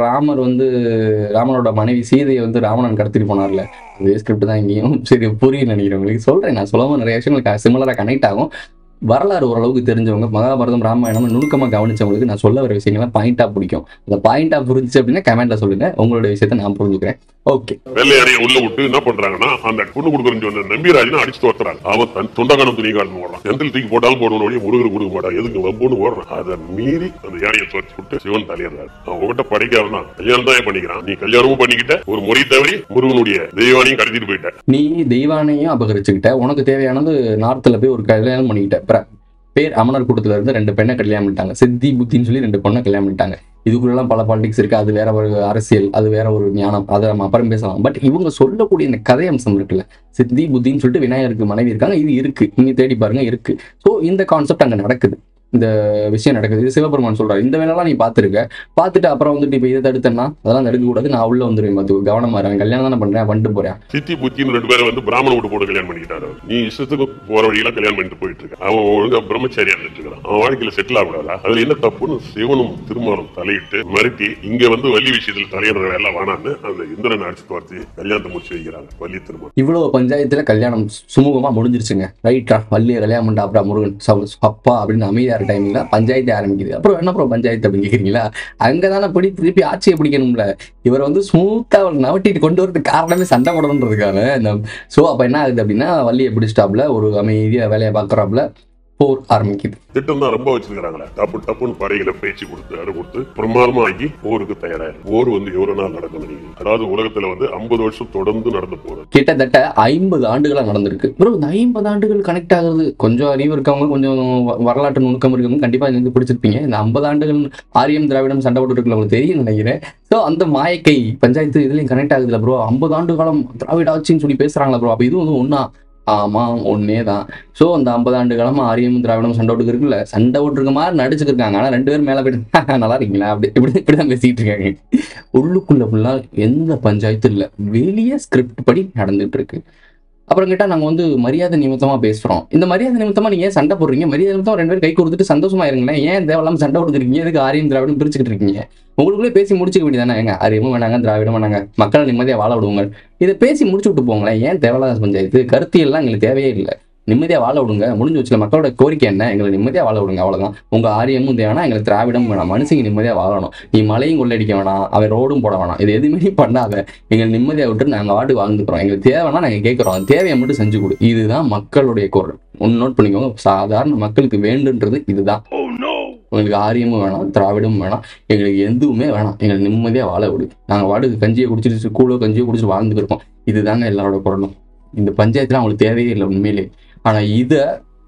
ராமனோட மனைவி சீதையை வந்து ராவணன் கடத்திட்டு போனார்ல, அதே ஸ்கிரிப்ட் தான் இங்கேயும். சரி புரியும் நினைக்கிறேன் உங்களுக்கு. சொல்றேன், நான் சொல்லும்போது நிறைய விஷயங்கள் சிமிலரா கனெக்ட் ஆகும். வரலாறு ஓரளவுக்கு தெரிஞ்சவங்க, மகாபாரதம் ராமாயணம் நுணுக்கமாக கவனிச்சவங்களுக்கு நான் சொல்ல வர விஷயங்கள்லாம் பாயிண்டா பிடிக்கும். அந்த பாயிண்டா புரிஞ்சு அப்படின்னா கமெண்ட்ல சொல்லுங்க, உங்களோட விஷயத்த நான் புரிஞ்சுக்கிறேன். ஓகே, வெள்ளையானையை உள்ள விட்டு என்ன பண்றாங்கன்னா அந்த பொண்ணு கொடுக்குறேன்னு சொன்ன நம்பிராஜனை அடிச்சு தோத்துறாங்க. அவன் தன் தொண்டகானம் துணி காரணம் போடுறான். எந்த தூக்கி போட்டாலும் போடணும், முருகர் கொடுக்க மாட்டான், எதுக்கு வம்புன்னு ஓடுறான். அதை மீறி அந்த யானையை தோற்றி விட்டு சிவன் தலையிடுறாரு. அவன் உங்ககிட்ட படிக்காம கல்யாணம் தான் பண்ணிக்கிறான். நீ கல்யாணமும் பண்ணிக்கிட்ட, ஒரு முறை தவறி முருகனுடைய தெய்வானையும் கடத்திட்டு போயிட்ட. நீ தெய்வானையும் அபகரிச்சுக்கிட்ட, உனக்கு தேவையானது நார்த்துல போய் ஒரு கல்யாணம் பண்ணிக்கிட்ட. பேர் அமனர் கூட்டத்துல இருந்து 2 பெண்ணை கல்யாணம் பண்ணிட்டாங்க. சித்தி புத்தின்னு சொல்லி 2 பொண்ணை கல்யாணம் பண்ணிட்டாங்க. இதுக்குள்ளெல்லாம் பல பாலிடிக்ஸ் இருக்கு. அது வேற ஒரு அரசியல், அது வேற ஒரு ஞானம், அதை நம்ம அப்புறம் பேசலாம். பட் இவங்க சொல்லக்கூடிய இந்த கதை அம்சம் இருக்குல்ல, சித்தி புத்தின்னு சொல்லிட்டு விநாயகருக்கு மனைவி இருக்காங்க, இது இருக்கு, நீங்க தேடி பாருங்க இருக்கு. ஸோ இந்த கான்செப்ட் அங்க நடக்குது, இந்த விஷயம் நடக்குது. இது சிவபெருமான் சொல்றாரு, இந்த வேலைலாம் நீ பார்த்துட்டு அப்புறம் வந்துட்டு இப்போ இதை தடுத்தேன்னா அதெல்லாம் தடுக்க கூடாது, நான் உள்ள வந்துருவேன், பார்த்து கவனமா இருக்கேன், கல்யாணம் தானே பண்றேன், வந்துட்டு போறேன். சித்தி புத்தின்னு 2 பேரை வந்து பிராமண வீட்டு போட்டு கல்யாணம் பண்ணிக்கிட்டாரு. நீ இஷ்டத்துக்கு போற வழியில கல்யாணம் பண்ணிட்டு போயிட்டு இருக்க. அவன் ஒழுங்கா பிரம்மச்சாரியா இருந்துட்டு இருக்கான். அவன் வாழ்க்கையில செட்டில் ஆகக்கூடாதா? அதுல என்ன தப்புன்னு சிவனும் திருமாலும் தலையிட்டு மறுத்தி இங்க வந்து வள்ளி விஷயத்துல தலையிடுற வேலை வேணான்னு அந்த இந்திரன் அடிச்சு பார்த்து கல்யாணத்தை முடிச்சு வைக்கிறாங்க. வள்ளி திருமணம் இவ்வளவு பஞ்சாயத்துல கல்யாணம் சுமூகமா முடிஞ்சிருச்சுங்க. ரைட்டா, வள்ளியை கல்யாணம் பண்ணா அப்புறம் முருகன் அப்பா அப்படின்னு அமைதியா டைம்ல பஞ்சாயத்து ஆரம்பிக்குது. அப்புறம் என்ன ப்ரோ பஞ்சாயத்து அப்படின்னு கேக்குறீங்களா? அங்கதானே படி திருப்பி ஆட்சியை பிடிக்கணும்ல. இவர் வந்து ஸ்மூத்தா நவட்டிட்டு கொண்டு வரதுக்கு காரணமே சண்டை போடணுன்றதுக்காக. ஸோ அப்ப என்ன ஆகுது அப்படின்னா, வள்ளியை பிடிச்சிட்டாப்ல, ஒரு அமைதியா வேலையை பாக்குறாப்ல, போர் ஆரம்பிக்குது. திட்டம் தான் ரொம்ப வச்சிருக்காங்களே, டப்புன்னு படைகளை பேச்சு கொடுத்து பிரமாதமா ஆகி போருக்கு தயாராக. போர் வந்து எவ்வளவு நாள் நடக்கும்? அதாவது உலகத்துல வந்து 50 வருஷம் தொடர்ந்து நடந்து போறது, கிட்டத்தட்ட 50 ஆண்டுகளா நடந்திருக்கு. அப்புறம் இந்த 50 ஆண்டுகள் கனெக்ட் ஆகுறது, கொஞ்சம் அறிவு இருக்கவங்க, கொஞ்சம் வரலாற்று நுணுக்கம் இருக்கவங்க கண்டிப்பா எனக்கு பிடிச்சிருப்பீங்க. இந்த 50 ஆண்டுகள் ஆரியம் திராவிடம் சண்டை போட்டு இருக்குல்ல, உங்களுக்கு தெரியும் நினைக்கிறேன். ஸோ அந்த மாயக்கை பஞ்சாயத்து இதுலயும் கனெக்ட் ஆகுதுல ப்ரோ. 50 ஆண்டு காலம் திராவிட ஆட்சின்னு சொல்லி பேசுறாங்களா ப்ரோ? அப்ப இது வந்து ஒன்னா? ஆமா, ஒன்னே தான். ஸோ அந்த 50 ஆண்டு காலமா ஆரியம் திராவிடம் சண்டை ஓட்டுக்கு இருக்குல்ல, சண்டை ஓட்டுருக்க மாதிரி நடிச்சுக்கிருக்காங்க. ஆனா 2 பேரும் மேல போயிட்டு நல்லா இருக்கீங்களா அப்படி இப்படிதான் பேசிட்டு இருக்காங்க. உள்ளுக்குள்ள ஃபுல்லா எந்த பஞ்சாயத்து இல்லை, வெளியே ஸ்கிரிப்ட் படி நடந்துட்டு இருக்கு. அப்புறம் கேட்டா நாங்க வந்து மரியாதை நிமித்தமா பேசுறோம். இந்த மரியாதை நிமித்தமா நீங்க ஏன் சண்டை போடுறீங்க? மரியாதை நிமித்தம் 2 பேரும் கை கொடுத்துட்டு சந்தோஷமா இருங்களேன். ஏன் தேவையில்லாம சண்டை கொடுத்துருக்கீங்க? எதுக்கு ஆரியம் திராவிடம் பிரிச்சுக்கிட்டு இருக்கீங்க? உங்களுக்குள்ளே பேசி முடிச்சுக்க வேண்டியதானே. எங்க ஆரியமும் வேணாங்க, திராவிடம் வேணாங்க, மக்களை நிம்மதியா வாழ விடுவாங்க. இதை பேசி முடிச்சு விட்டு போங்களேன். ஏன் தேவையில்லாத பஞ்சாயத்து? கருத்தியெல்லாம் எங்களுக்கு தேவையே இல்லை. நிம்மதியா வாழ விடுங்க, முடிஞ்சு வச்சுக்க. மக்களோட கோரிக்கை என்ன? எங்களை நிம்மதியா வாழ விடுங்க, அவ்வளவுதான். உங்க ஆரியமும் தேவைன்னா எங்களுக்கு திராவிடம் வேணாம், மனுஷங்க நிம்மதியா வாழணும். நீ மலையும் கொள்ளடிக்க வேணாம், அவன் ரோடும் போட வேணாம், இது எதுவுமே பண்ணாத. எங்களை நிம்மதியா விட்டு நாங்க வாட்டு வாழ்ந்துக்கிறோம். எங்களுக்கு தேவைன்னா நாங்க கேட்கிறோம், அந்த தேவையை மட்டும் செஞ்சு கொடு. இதுதான் மக்களுடைய குரல். நோட் பண்ணிக்கோங்க, சாதாரண மக்களுக்கு வேண்டுன்றது இதுதான். உங்களுக்கு ஆரியமும் வேணாம், திராவிடமும் வேணாம், எங்களுக்கு எதுவுமே வேணாம், எங்களை நிம்மதியா வாழ விடு. நாங்க வாட்டுக்கு கஞ்சியை குடிச்சிட்டு கூழோ கஞ்சியோ குடிச்சிட்டு வாழ்ந்துருக்கோம். இதுதாங்க எல்லாரோட குரலும். இந்த பஞ்சாயத்துல அவங்களுக்கு தேவையே இல்லை உண்மையிலே. ஆனா இதை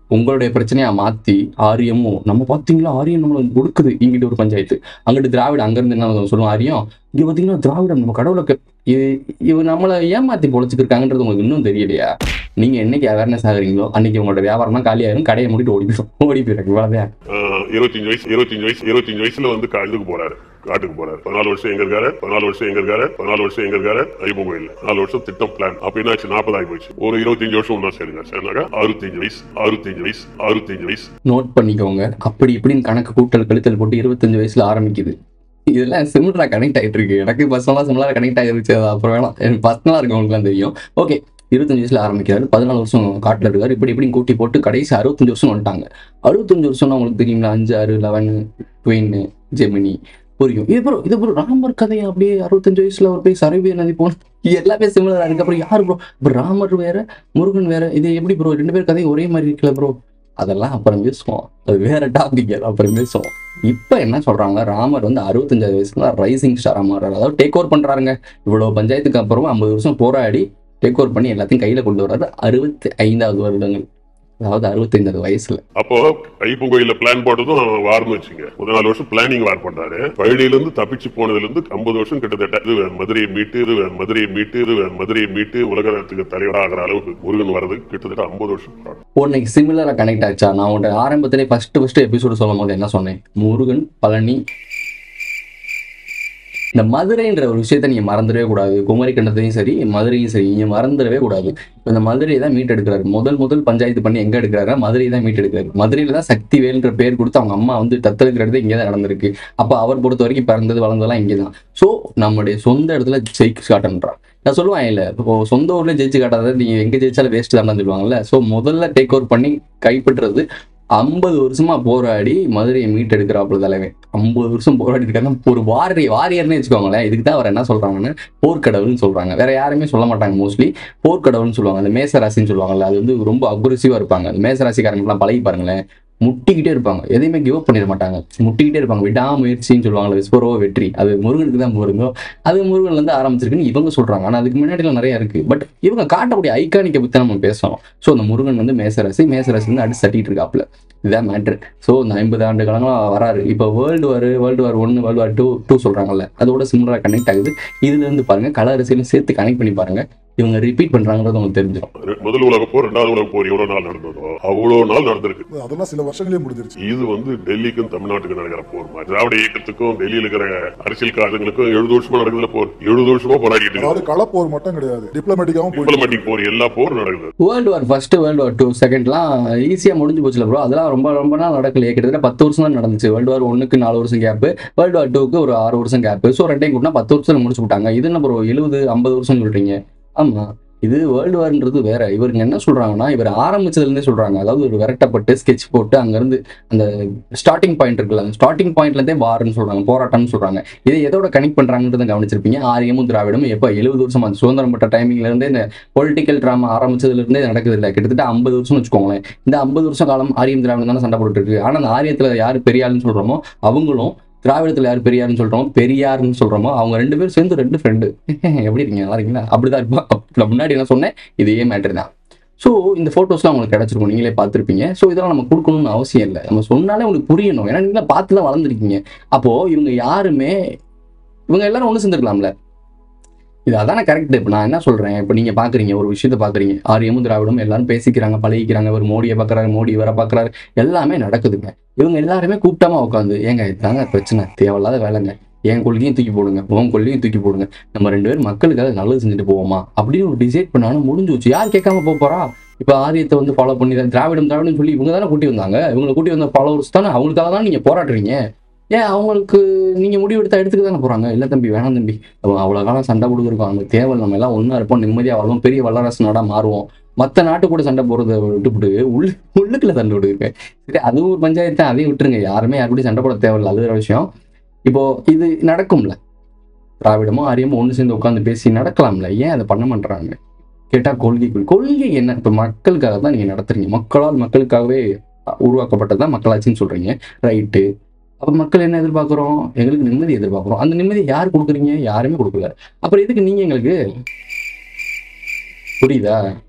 உங்களுடைய பிரச்சனையா மாத்தி ஆரியமும் நம்ம பாத்தீங்களா ஆரியம் நம்மள கொடுக்குது இங்கிட்டு ஒரு பஞ்சாயத்து, அங்கிட்டு திராவிடம் அங்கிருந்து என்ன சொல்லுவோம் ஆரியம், இங்க பாத்தீங்கன்னா திராவிடம் நம்ம கடவுளுக்கு இவ நம்மளை ஏமாத்தி பொழைச்சிருக்காங்கன்றது உங்களுக்கு இன்னும் தெரியலையா? நீங்க என்னைக்கு அவேர்னஸ் ஆகுறீங்களோ அன்னைக்கு உங்களோட வியாபாரம் தான் காலியாயிரும், கடையை மூடிட்டு ஓடி போயிருக்கு. இவ்வளவுதான். 25 வயசுல வந்து இதுக்கு போறாரு, காட்டுக்கு போறாரு. 14 வருஷம் எங்க இருக்காரு, 14 வருஷம் எங்க இருக்காரு ஐயப்பன் கோயில். 4 வருஷம் திட்டம் பிளான். அப்ப என்னாச்சு, 40 ஆகி போச்சு. ஒரு 25 வருஷம் ஒன்னா சேர்ந்தாங்க. 65 வயசு. நோட் பண்ணிக்கோங்க. அப்படி இப்படின்னு கணக்கு கூட்டல் கழித்தல் போட்டு 25 வயசுல ஆரம்பிக்குது. இதெல்லாம் சிமிலரா கனெக்ட் ஆகிட்டு இருக்கு. எனக்கு பர்சனலா சிமிலரா கனெக்ட் ஆகிருச்சு. அப்புறம் வேணாம், எனக்கு பர்சனலா இருக்கவங்களுக்குலாம் தெரியும். ஓகே, 25 வயசுல ஆரம்பிக்கிறாரு, 14 வருஷம் காட்டுல இருக்காரு. இப்படி கூட்டி போட்டு கடைசி 65 வருஷம் வந்துட்டாங்க. 65 வருஷம் உங்களுக்கு தெரியுங்களா? 5, 6, 11, ட்வின், ஜெமினி, புரியும். இது ப்ரோ ராமர் கதையை அப்படியே 65 வயசுல அவர் போய் சரபி நதி போன எல்லாமே சிமிலரா இருக்கு. அப்புறம் யாரு ப்ரோ இப்போ ராமர் வேற முருகன் வேற, இது எப்படி ப்ரோ 2 பேர் கதையும் ஒரே மாதிரி இருக்குல்ல ப்ரோ? அதெல்லாம் அப்புறம் பேசுவோம், அது வேற டாபிக், அப்புறம் பேசுவோம். இப்ப என்ன சொல்றாங்க, ராமர் வந்து 65 வயசுல ரைசிங் ஸ்டாரா மாறாரு, அதாவது டேக் ஓவர் பண்றாருங்க. இவ்வளவு பஞ்சாயத்துக்கு அப்புறம் 50 வருஷம் போராடி டேக் ஓவர் பண்ணி எல்லாத்தையும் கையில கொண்டு வர்றாரு 65வது வருடங்கள், அதாவது 65 வயசுல. அப்போ ஐயப்பன் கோயில பிளான் போட்டதும் வார்னு வச்சுங்க. 14 வருஷம் பிளானிங் வார் பண்றாரு. பழனியில இருந்து தப்பிச்சு போனதுல இருந்து 50 வருஷம் கிட்டத்தட்ட மதுரையை மீட்டு உலகத்துக்கு தலைவராகிற அளவுக்கு முருகன் வர்றதுக்கு கிட்டத்தட்ட 50 வருஷம். இன்னைக்கு சிமிலரா கனெக்ட் ஆச்சா? நான் உங்க ஆரம்பத்திலே ஃபர்ஸ்ட் எபிசோடு சொல்லும் போது என்ன சொன்னேன்? முருகன், பழனி, இந்த மதுரைன்ற ஒரு விஷயத்த நீங்க மறந்துடவே கூடாது. குமரி கண்டத்தையும் சரி மதுரையும் சரி நீங்க மறந்துடவே கூடாது. இப்போ இந்த மதுரையை தான் மீட் எடுக்கிறாரு. முதல் பஞ்சாயத்து பண்ணி எங்க எடுக்கிறாரு? மதுரையை தான் மீட் எடுக்கிறாரு. மதுரையில தான் சக்தி வேல்ன்ற பேர் கொடுத்து அவங்க அம்மா வந்து தத்தெடுக்கிறது இங்கே தான் நடந்திருக்கு. அப்போ அவர் பொறுத்த வரைக்கும் பிறந்தது வளர்ந்ததெல்லாம் இங்கே தான். ஸோ நம்முடைய சொந்த இடத்துல ஜெயிச்சு காட்டுன்றான். நான் சொல்லுவேன் இல்லை, இப்போ சொந்த ஊர்ல ஜெயிச்சு காட்டாத நீங்க எங்க ஜெயிச்சாலும் வேஸ்ட் தான் சொல்லுவாங்கல்ல. ஸோ முதல்ல டேக் ஓவர் பண்ணி கைப்பற்றுறது 50 வருஷமா போராடி மதுரையை மீட் எடுக்கிறாப்புல தலைவன். 50 வருஷம் போராடி இருக்காங்க. ஒரு வாரியர்னே வச்சுக்கோங்களேன். இதுக்கு தான் அவர் என்ன சொல்றாங்கன்னா போர்க்கடவுள்னு சொல்றாங்க. வேற யாருமே சொல்ல மாட்டாங்க. மோஸ்ட்லி போர்க்கடவுள்னு சொல்லுவாங்க. அந்த மேசராசின்னு சொல்லுவாங்கல்ல, அது வந்து ரொம்ப அக்ரெசிவா இருப்பாங்க. அந்த மேசராசிக்காரங்கெல்லாம் பழகி பாருங்களேன், முட்டிக்கிட்டே இருப்பாங்க, எதையுமே கிவ் அப் பண்ணிட மாட்டாங்க, முட்டிக்கிட்டே இருப்பாங்க. விடாமுயற்சின்னு சொல்லுவாங்க, விஸ்வரோ வெற்றி. அது முருகனுக்கு தான் போருங்க. அது முருகன்ல இருந்து ஆரம்பிச்சிருக்குன்னு இவங்க சொல்றாங்க. ஆனா அதுக்கு முன்னாடிலாம் நிறைய இருக்கு. பட் இவங்க காட்டக்கூடிய ஐகானிக்கை பத்தி நம்ம பேசணும். ஸோ அந்த முருகன் வந்து மேசராசி வந்து அடிச்சு தட்டிட்டு இருக்காப்புல. இதுதான் மேட்ரு. ஸோ இந்த 50 ஆண்டு காலங்களா வராரு. இப்போ வேர்ல்டு வார் 1, வேர்ல்டு வார் 2 சொல்றாங்கல்ல, அதோட சிமிலரா கனெக்ட் ஆகுது. இதுல இருந்து பாருங்க, கல அரசியலும் சேர்த்து கனெக்ட் பண்ணி பாருங்க. இவங்க ரிப்பீட் பண்றாங்கிறது உங்களுக்கு தெரிஞ்சிடும். முதல் உலக போர், 2வது உலக போர் எவ்வளவு நாள் நடந்ததோ அவ்வளவு நாள் நடந்திருக்கு. அதெல்லாம் சில வருஷங்களே முடிஞ்சிருச்சு. இது வந்து டெல்லிக்கும் தமிழ்நாட்டுக்கும் நடக்கிற போர் மாதிரி. திராவிட இயக்கத்துக்கும் டெல்லியில் இருக்கிற அரசியல்காரங்களுக்கும் 70 வருஷமா நடக்குதுல போர். 70 வருஷமா போராடிட்டு அதாவது களப்போர் மட்டும் கிடையாது, டிப்ளமேட்டிக் போர், எல்லா போரும் நடக்குது. வேர்ல்டு வார் 1, வேர்ல்டு வார் 2, செகண்ட்லாம் ஈஸியா முடிஞ்சு போச்சுல ப்ரோ. அதெல்லாம் ரொம்ப நாள் நடக்கலையே. கிட்டத்தட்ட 10 வருஷம் தான் நடந்துச்சு. வேர்ல்டு வார் 1க்கு 4 வருஷம் கேப், வேர்ல்டு வார் 2க்கு ஒரு 6 வருஷம் கேப். ஸோ ரெண்டையும் கூட்டினா 10 வருஷம் முடிச்சு விட்டாங்க. இது என்ன ப்ரோ 70-50 வருஷம் சொல்றீங்க? ஆமா, இது வேர்ல்டு வார்ன்றது வேற. இவருக்கு என்ன சொல்றாங்கன்னா, இவர் ஆரம்பிச்சதுல இருந்தே சொல்றாங்க, அதாவது ஒரு விரட்டப்பட்டு ஸ்கெட்ச் போட்டு அங்கிருந்து அந்த ஸ்டார்டிங் பாயிண்ட் இருக்குல்ல, அந்த ஸ்டார்டிங் பாயிண்ட்ல இருந்தே வார்ன்னு சொல்றாங்க, போராட்டம்னு சொல்றாங்க. இதை எதோட கனெக்ட் பண்றாங்கன்றத கவனிச்சிருப்பீங்க. ஆரியமும் திராவிடமும் எப்ப 70 வருஷமா சுதந்திரம் பெற்ற டைமிங்ல இருந்தே இந்த பொலிட்டிக்கல் டிராமா ஆரம்பிச்சதுல இருந்தே நடக்குது இல்லை, கிட்டத்தட்ட 50 வருஷம் வச்சுக்கோங்களேன். இந்த 50 வருஷம் காலம் ஆரியம் திராவிடம் தானே சண்டை போட்டு இருக்கு. ஆனா அந்த ஆரியத்துல யாரு பெரியாள்னு சொல்றோமோ அவங்களும், திராவிடத்துல யார் பெரியார்னு சொல்றோம் பெரியார்னு சொல்றோமோ அவங்க 2 பேரும் சேர்ந்து 2 ஃப்ரெண்டு. எப்படி இருக்கீங்க? நல்லா இருக்கீங்களா? அப்படிதான் இருப்போம். முன்னாடி என்ன சொன்னேன், இதே மேட்டர் தான். ஸோ இந்த ஃபோட்டோஸ்லாம் உங்களுக்கு கிடைச்சிருக்கும், நீங்களே பார்த்துருப்பீங்க. ஸோ இதெல்லாம் நம்ம கொடுக்கணும்னு அவசியம் இல்லை, நம்ம சொன்னாலே உங்களுக்கு புரியணும். ஏன்னா நீங்களே பார்த்து தான் வளர்ந்துருக்கீங்க. அப்போ இவங்க யாருமே, இவங்க எல்லாரும் ஒன்று சேர்ந்துருக்கலாம்ல. இது அதான கரெக்ட். இப்போ நான் என்ன சொல்றேன், இப்போ நீங்க பாக்குறீங்க ஒரு விஷயத்த பாக்குறீங்க, ஆரியமும் திராவிடமும் எல்லாரும் பேசிக்கிறாங்க, பழகிக்கிறாங்க. ஒரு மோடியை பாக்குறாரு, மோடி இவரை பாக்குறாரு, எல்லாமே நடக்குதுங்க. இவங்க எல்லாருமே கூப்பிட்டாம உட்காந்து, ஏங்க இதுதாங்க பிரச்சனை, தேவையில்லாத வேலைங்க, என் கொள்கையும் தூக்கி போடுங்க, உன் கொள்கையும் தூக்கி போடுங்க, நம்ம 2 பேரும் மக்களுக்காக நல்லது செஞ்சுட்டு போவோமா அப்படின்னு ஒரு டிசைட் பண்ணாலும் முடிஞ்சு வச்சு. யார் கேட்காம போறா? இப்போ ஆரியத்தை வந்து ஃபாலோ பண்ணி தான் திராவிடம் சொல்லி இவங்க தானே கூட்டி வந்தாங்க. இவங்களை கூட்டி வந்த ஃபாலோவர்ஸ் தானே, அவங்களுக்காக தான் நீங்க போராடுறீங்க. ஏன் அவங்களுக்கு நீங்க முடிவு எடுத்துக்க தானே போறாங்க. இல்லை தம்பி, வேணாம் தம்பி, அவ்வளோ காலம் சண்டை கொடுக்குறோம், அவங்க தேவை, நம்ம எல்லாம் ஒன்னா இருப்போம், நிம்மதியாக வாழ்வோம், பெரிய வல்லரசு நாடா மாறுவோம், மற்ற நாட்டு கூட சண்டை போடுறத விட்டுவிட்டு உள்ளுக்குள்ள சண்டை விடுங்க. சரி, அதுவும் ஒரு பஞ்சாயத்து, அதையும் விட்டுருங்க. யாருமே யாருக்கூட சண்டை போட தேவையில்லை, அது ஒரு விஷயம். இப்போ இது நடக்கும்ல, திராவிடமும் ஆரியமும் ஒன்று சேர்ந்து உட்காந்து பேசி நடக்கலாம்ல, ஏன் அதை பண்ண மாட்டாங்க கேட்டா கொள்கை என்ன? இப்போ மக்களுக்காக தான் நீங்க நடத்துறீங்க, மக்களால் மக்களுக்காகவே உருவாக்கப்பட்டதான் மக்களாட்சின்னு சொல்றீங்க, ரைட்டு. அப்ப மக்கள் என்ன எதிர்பார்க்கிறோம்? எங்களுக்கு நிம்மதி எதிர்பார்க்கிறோம். அந்த நிம்மதி யார் கொடுக்குறீங்க? யாருமே கொடுக்கல. அப்புறம் எதுக்கு நீங்க எங்களுக்கு? புரியுதா?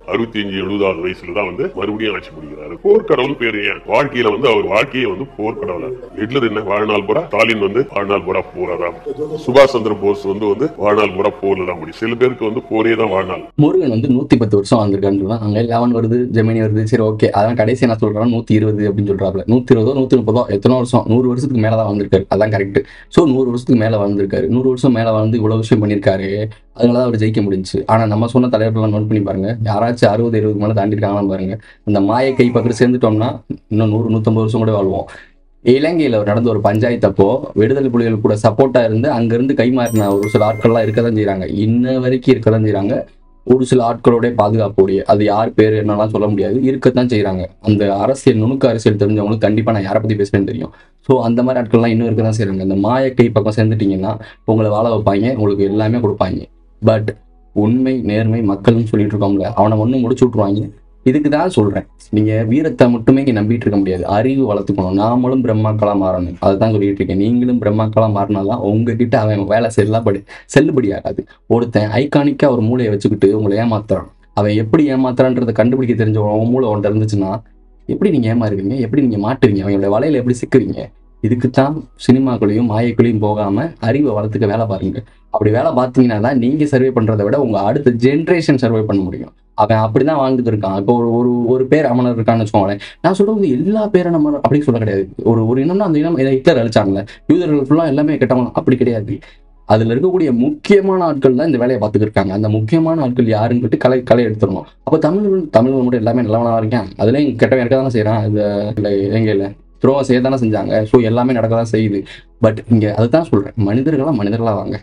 65 70வது வயசுல தான் வந்து மறுபடியும் ஆட்சி முடிக்கிறாரு. போர்க்கடவுள் பேரு ஏன்? வாழ்க்கையில வந்து அவர் வாழ்க்கையை வந்து போர்க்கடவுளா. ஹிட்லர் என்ன வாழ்நாள் பூரா, ஸ்டாலின் வந்து வாழ்நாள் பூரா போராதான், சுபாஷ் சந்திர போஸ் வந்து வாழ்நாள் பூரா போர்ல தான் முடியும். சில பேருக்கு வந்து போரே தான் வாழ்நாள். முருகன் வந்து 110 வருஷம் வாழ்ந்திருக்கான்னு அங்க 11 வருது, ஜெமினி வருது, சரி ஓகே, அதான் கடைசி என்ன சொல்றாங்க 120 அப்படின்னு சொல்றாப்ல. 120 130 எத்தனை வருஷம், 100 வருஷத்துக்கு மேலதான் வாழ்ந்திருக்காரு, அதான் கரெக்ட். சோ 100 வருஷத்துக்கு மேல வாழ்ந்திருக்காரு. 100 வருஷம் மேல வாழ்ந்து இவ்வளவு விஷயம் பண்ணிருக்காரு, அதனாலதான் அவர் ஜெயிக்க முடிஞ்சு. ஆனா நம்ம சொன்ன தலைவர்கள்லாம் நோட் பண்ணி பாருங்க, யாராச்சும் 60 70 மேல தாண்டி இருக்காங்கன்னு பாருங்க. அந்த மாய கை பக்கத்து சேர்ந்துட்டோம்னா இன்னும் 100 150 வருஷம் கூட வாழ்வோம். இலங்கையில நடந்த ஒரு பஞ்சாயத்தப்போ விடுதலை புலிகள் கூட சப்போர்ட்டா இருந்து அங்கிருந்து கைமாறின ஒரு சில ஆட்கள்லாம் இருக்கதான் செய்யறாங்க, இன்ன வரைக்கும் இருக்கதான் செய்யறாங்க. ஒரு சில ஆட்களோட பாதுகாப்போடைய, அது யார் பேர் என்னெல்லாம் சொல்ல முடியாது, இருக்கத்தான் செய்யறாங்க. அந்த அரசியல் நுணுக்க அரசியல் தெரிஞ்சவங்களுக்கு கண்டிப்பா நான் யாரை பத்தி பேசுறேன்னு தெரியும். ஸோ அந்த மாதிரி ஆட்கள்லாம் இன்னும் இருக்கதான் செய்யறாங்க. அந்த மாயக்கை பக்கம் சேர்ந்துட்டீங்கன்னா உங்களை வாழ வைப்பாங்க, உங்களுக்கு எல்லாமே கொடுப்பாங்க. பட் உண்மை நேர்மை மக்கள்னு சொல்லிட்டு இருக்கோம்ல, அவனை ஒன்றும் முடிச்சு விட்டுருவாங்க. இதுக்கு தான் சொல்றேன், நீங்க வீரத்தை மட்டுமே இங்க நம்பிட்டு இருக்க முடியாது, அறிவு வளர்த்துக்கணும். நாமளும் பிரம்மாக்களா மாறணும், அதுதான் சொல்லிட்டு இருக்கேன். நீங்களும் பிரம்மாக்களா மாறினாதான் உங்ககிட்ட அவன் வேலை செல்லுபடி ஆகாது. ஒருத்தன் ஐகானிக்கா ஒரு மூளையை வச்சுக்கிட்டு உங்களை ஏமாத்துறான், அவன் எப்படி ஏமாத்துறான்றதை கண்டுபிடிக்க தெரிஞ்ச உன் மூளை ஒன்று இருந்துச்சுன்னா எப்படி நீங்க ஏமாறுவீங்க, எப்படி நீங்க மாட்டுவீங்க, அவங்களோட வலையில எப்படி சிக்குவீங்க? இதுக்குத்தான் சினிமாக்குள்ளேயும் மாயக்குள்ளேயும் போகாம அறிவை வளர்த்துக்க வேலை பாருங்க. அப்படி வேலை பார்த்தீங்கன்னா தான் நீங்க சர்வே பண்றதை விட உங்க அடுத்த ஜென்ரேஷன் சர்வே பண்ண முடியும். அவன் அப்படிதான் வாழ்ந்துட்டு இருக்கான். இப்போ ஒரு பேர் அமனர் இருக்கான்னு வச்சுக்கோங்களேன். நான் சொல்றது எல்லா பேரும் நம்ம அப்படி சொல்ல கிடையாது. ஒரு இனம்னா அந்த இனம் ஹிட்லர் அழிச்சாங்கல்ல, யூதர்கள் ஃபுல்லா எல்லாமே கெட்டவங்க, அப்படி கிடையாது. அதுல இருக்கக்கூடிய முக்கியமான ஆட்கள் தான் இந்த வேலையை பார்த்துட்டு இருக்காங்க. அந்த முக்கியமான ஆட்கள் யாருன்னு சொல்லிட்டு களை எடுத்துடணும். அப்போ தமிழ் மட்டும் எல்லாமே நல்லவனா இருக்கேன், அதுலயும் கெட்டவன் இருக்க தானே செய்யறான். இந்த இலங்கையில துரோகம் செய்ய தானே செஞ்சாங்க. ஸோ எல்லாமே நடக்கதான் செய்யுது. பட் இங்க அதுதான் சொல்றேன், மனிதர்களா வாங்க.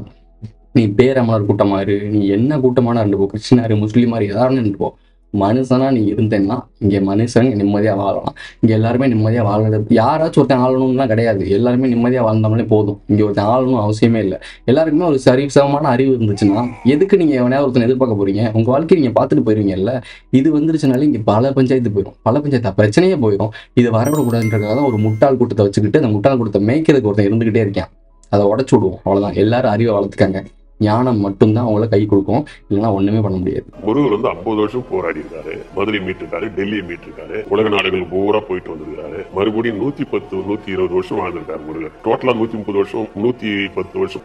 நீ பேரமலர் கூட்டமா இரு, நீ என்ன கூட்டமான ரெண்டு போ, கிறிஸ்டினாரு முஸ்லீமாரு ஏதாவது ரெண்டு போ, மனுஷனா நீ இருந்தேன்னா இங்க மனுஷன் நிம்மதியா வாழலாம். இங்க எல்லாருமே நிம்மதியா வாழறது, யாராச்சும் ஒருத்தன் ஆளணும்லாம் கிடையாது, எல்லாருமே நிம்மதியா வாழ்ந்தாமலே போதும். இங்க ஒருத்தன் ஆளணும் அவசியமே இல்லை. எல்லாருக்குமே ஒரு சரிசமமான அறிவு இருந்துச்சுன்னா எதுக்கு நீங்க எவனையா ஒருத்தன் எதிர்பார்க்க போறீங்க? உங்க வாழ்க்கையை நீங்க பார்த்துட்டு போயிருவீங்கல்ல. இது வந்துருச்சுனாலே இங்க பல பஞ்சாயத்து போயிடும், பல பஞ்சாயத்து பிரச்சனையே போயிடும். இது வரவிடக்கூடாதுன்றதுக்காக தான் ஒரு முட்டாள் கூட்டத்தை வச்சுக்கிட்டு அந்த முட்டாள் கூட்டத்தை மேய்க்கிறதுக்கு ஒருத்தன் இருந்துகிட்டே இருக்கேன். அதை உடச்சு விடுவோம், அவ்வளவுதான். எல்லாரும் அறிவை வளர்த்துக்காங்க, ஞானம் மட்டும்தான் அவங்கள கை கொடுக்கும், இல்லைன்னா ஒண்ணுமே பண்ண முடியாது. முருகர் வந்து 50 வருஷம் போராடி இருக்காரு, மதுரை மீட்டிருக்காரு, டெல்லியை மீட்டிருக்காரு, உலக நாடுகள் பூரா போயிட்டு வந்திருக்காரு. மறுபடியும் 110 120 வருஷம் வாழ்ந்திருக்காரு முருகர். டோட்டலா 130 வருஷம் 110 வருஷம்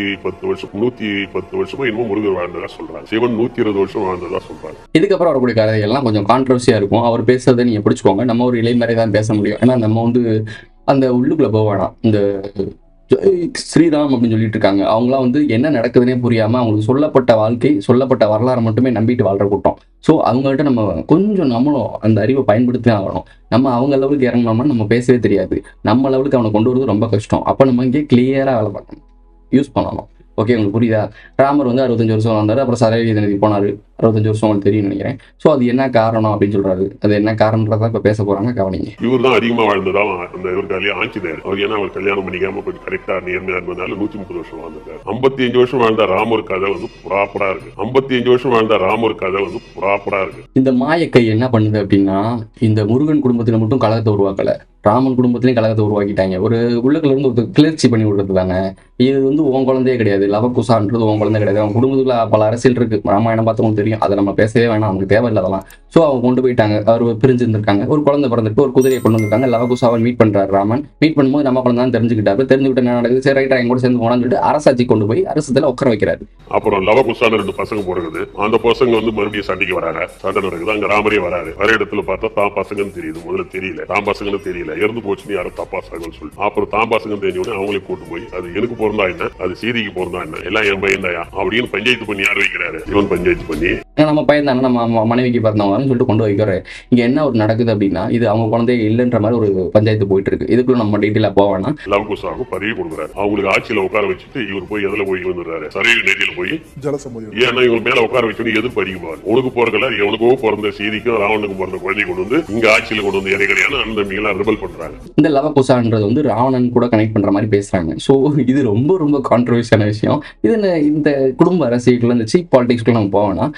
110 வருஷமா இன்னும் முருகர் வாழ்ந்ததா சொல்றாங்க. சிவன் 120 வருஷம் வாழ்ந்ததா சொல்றாங்க. இதுக்கப்புறம் வரக்கூடிய கதைகள்லாம் கொஞ்சம் கான்ட்ரவர்சியா இருக்கும். அவர் பேசுறதை நீங்க பிடிச்சுக்கோங்க. நம்ம ஒரு இளைஞரை தான் பேச முடியும். ஏன்னா நம்ம வந்து அந்த உள்ளுக்குள்ள போக வேணாம். இந்த ஸ்ரீராம் அப்படின்னு சொல்லிட்டு இருக்காங்க, அவங்களாம் வந்து என்ன நடக்குதுன்னே புரியாம அவங்களுக்கு சொல்லப்பட்ட வாழ்க்கை, சொல்லப்பட்ட வரலாறு மட்டுமே நம்பிட்டு வாழ்ற கூட்டம். ஸோ அவங்கள்ட்ட நம்ம கொஞ்சம் நம்மளும் அந்த அறிவை பயன்படுத்தி ஆகணும். நம்ம அவங்க லெவலுக்கு இறங்கினோம்னா நம்ம பேசவே தெரியாது, நம்ம லெவலுக்கு அவனை கொண்டு வரது ரொம்ப கஷ்டம். அப்போ நம்ம இங்கே கிளியரா வேலை பார்க்கணும், யூஸ் பண்ணணும். ஓகே, உங்களுக்கு புரியுதா? ராமர் வந்து 65 வருஷம் வந்தாரு, அப்புறம் சரவீதி நதி போனாரு, 65 வருஷம் உங்களுக்கு தெரியும் நினைக்கிறேன். ஸோ அது என்ன காரணம் அப்படின்னு சொல்றாரு. அது என்ன காரணம்ன்றதான் இப்ப பேச போறாங்க, கவனிங்க. இவர் தான் அதிகமா வாழ்ந்ததா அந்த இவர் கல்யாணம் ஆஞ்சினார். அவர் ஏன்னா அவர் கல்யாணம் பண்ணிக்காம கொஞ்சம் கரெக்டா நேர்மையா இருந்ததுனால 130 வருஷம் வாழ்ந்தார். 55 வருஷம் வாழ்ந்த ராமர் கதை வந்து ப்ராப்பரா இருக்கு. 55 வருஷம் வாழ்ந்த ராமர் கதை வந்து ப்ராப்பரா இருக்கு. இந்த மாயக்கை என்ன பண்ணுது அப்படின்னா, இந்த முருகன் குடும்பத்துல மட்டும் கலகத்தை உருவாக்கல, ராமன் குடும்பத்திலையும் கலகத்தை உருவாக்கிட்டாங்க. ஒரு உள்ளுக்குள்ள இருந்து ஒரு கிளர்ச்சி பண்ணி விடுறது தானே. இது வந்து உன் குழந்தையே கிடையாது, லவகுசான்றது உன் குழந்தை கிடையாது. அவங்க குடும்பத்துக்குள்ள பல அரசியல் இருக்கு, ராமாயணம் பார்த்தவங்களுக்கு தெரியும். அதை நம்ம பேசவே வேணாம், அவங்களுக்கு தேவையில்லை அதெல்லாம். ஸோ அவங்க கொண்டு போயிட்டாங்க, அவர் பிரிஞ்சிருந்திருக்காங்க, ஒரு குழந்தை பிறந்திருக்கு, ஒரு குதிரையை கொண்டு வந்திருக்காங்க. லவகுசாவை மீட் பண்றாரு ராமன். மீட் பண்ணும்போது நம்ம குழந்தை தான் தெரிஞ்சுக்கிட்டு என்ன நடக்குது, சரி ரைட்டா எங்க கூட சேர்ந்து போனான்னு சொல்லிட்டு அரசாட்சி கொண்டு போய் அரசத்துல உட்கார வைக்கிறாரு. அப்புறம் லவகுசான 2 பசங்க பிறகுது. அந்த பசங்க வந்து மறுபடியும் சண்டைக்கு வராங்க, சண்டை நடக்குது. அங்க ராமரே வராரு. வர இடத்துல பார்த்தா தான் பசங்கன்னு தெரியுது. முதல்ல தெரியல, தான் பசங்கன்னு தெரியல, இறந்து போச்சுன்னு யாரும் தப்பா சாகல் சொல்லி. அப்புறம் தான் பசங்க தெரிஞ்சவொடனே அவங்களே கூட்டு போய் அது எனக்கு பிறந்தா என்ன, அது சீதைக்கு பிறந்தா என்ன, எல்லாம் என் பையன் தாயா அப்படின்னு பஞ்சாயத்து பண்ணி யார் வைக்கிறாரு? இவன் பஞ்சாயத்து பண்ணி நம்ம பையன் தானே, நம்ம மனைவிக்கு பிறந்தவங்கன்னு சொல்லிட்டு கொண்டு வைக்கிறேன். இங்க என்ன ஒரு நடக்குது அப்படின்னா, இது அவங்க குழந்தைய இல்லைன்ற மாதிரி ஒரு பஞ்சாயத்து போயிட்டு இருக்கு. இதுக்குள்ள நம்ம டீட்டெயிலா போவேன்னா, லவகுசாவுக்கு பதவி கொடுக்குறாரு. அவங்களுக்கு ஆட்சியில உட்கார வச்சுட்டு இவர் போய் எதுல போய் வந்துடுறாரு, சரையு நதியில போய் ஜலசமதி. ஏன்னா இவங்க மேல உட்கார வச்சு எதிர்ப்பு அடிக்குவாரு. உனக்கு போறதுல எவனுக்கோ பிறந்த சீதிக்கும் ராவனுக்கும் பிறந்த குழந்தை கொண்டு வந்து இங்க ஆட்சியில கொண்டு வந்து இறைகளையான அண்ணன் ரிபல் பண்றாங்க. இந்த லவகுசான்றது வந்து ராவணன் கூட கனெக்ட் பண்ற மாதிரி பேசுறாங்க. ஸோ இது ரொம்ப ரொம்ப கான்ட்ரவர்சியான விஷயம். இது இந்த குடும்ப அரசியல், இந்த சீப் பாலிடிக்ஸ்க்குள்ள நம்ம போவேன்னா,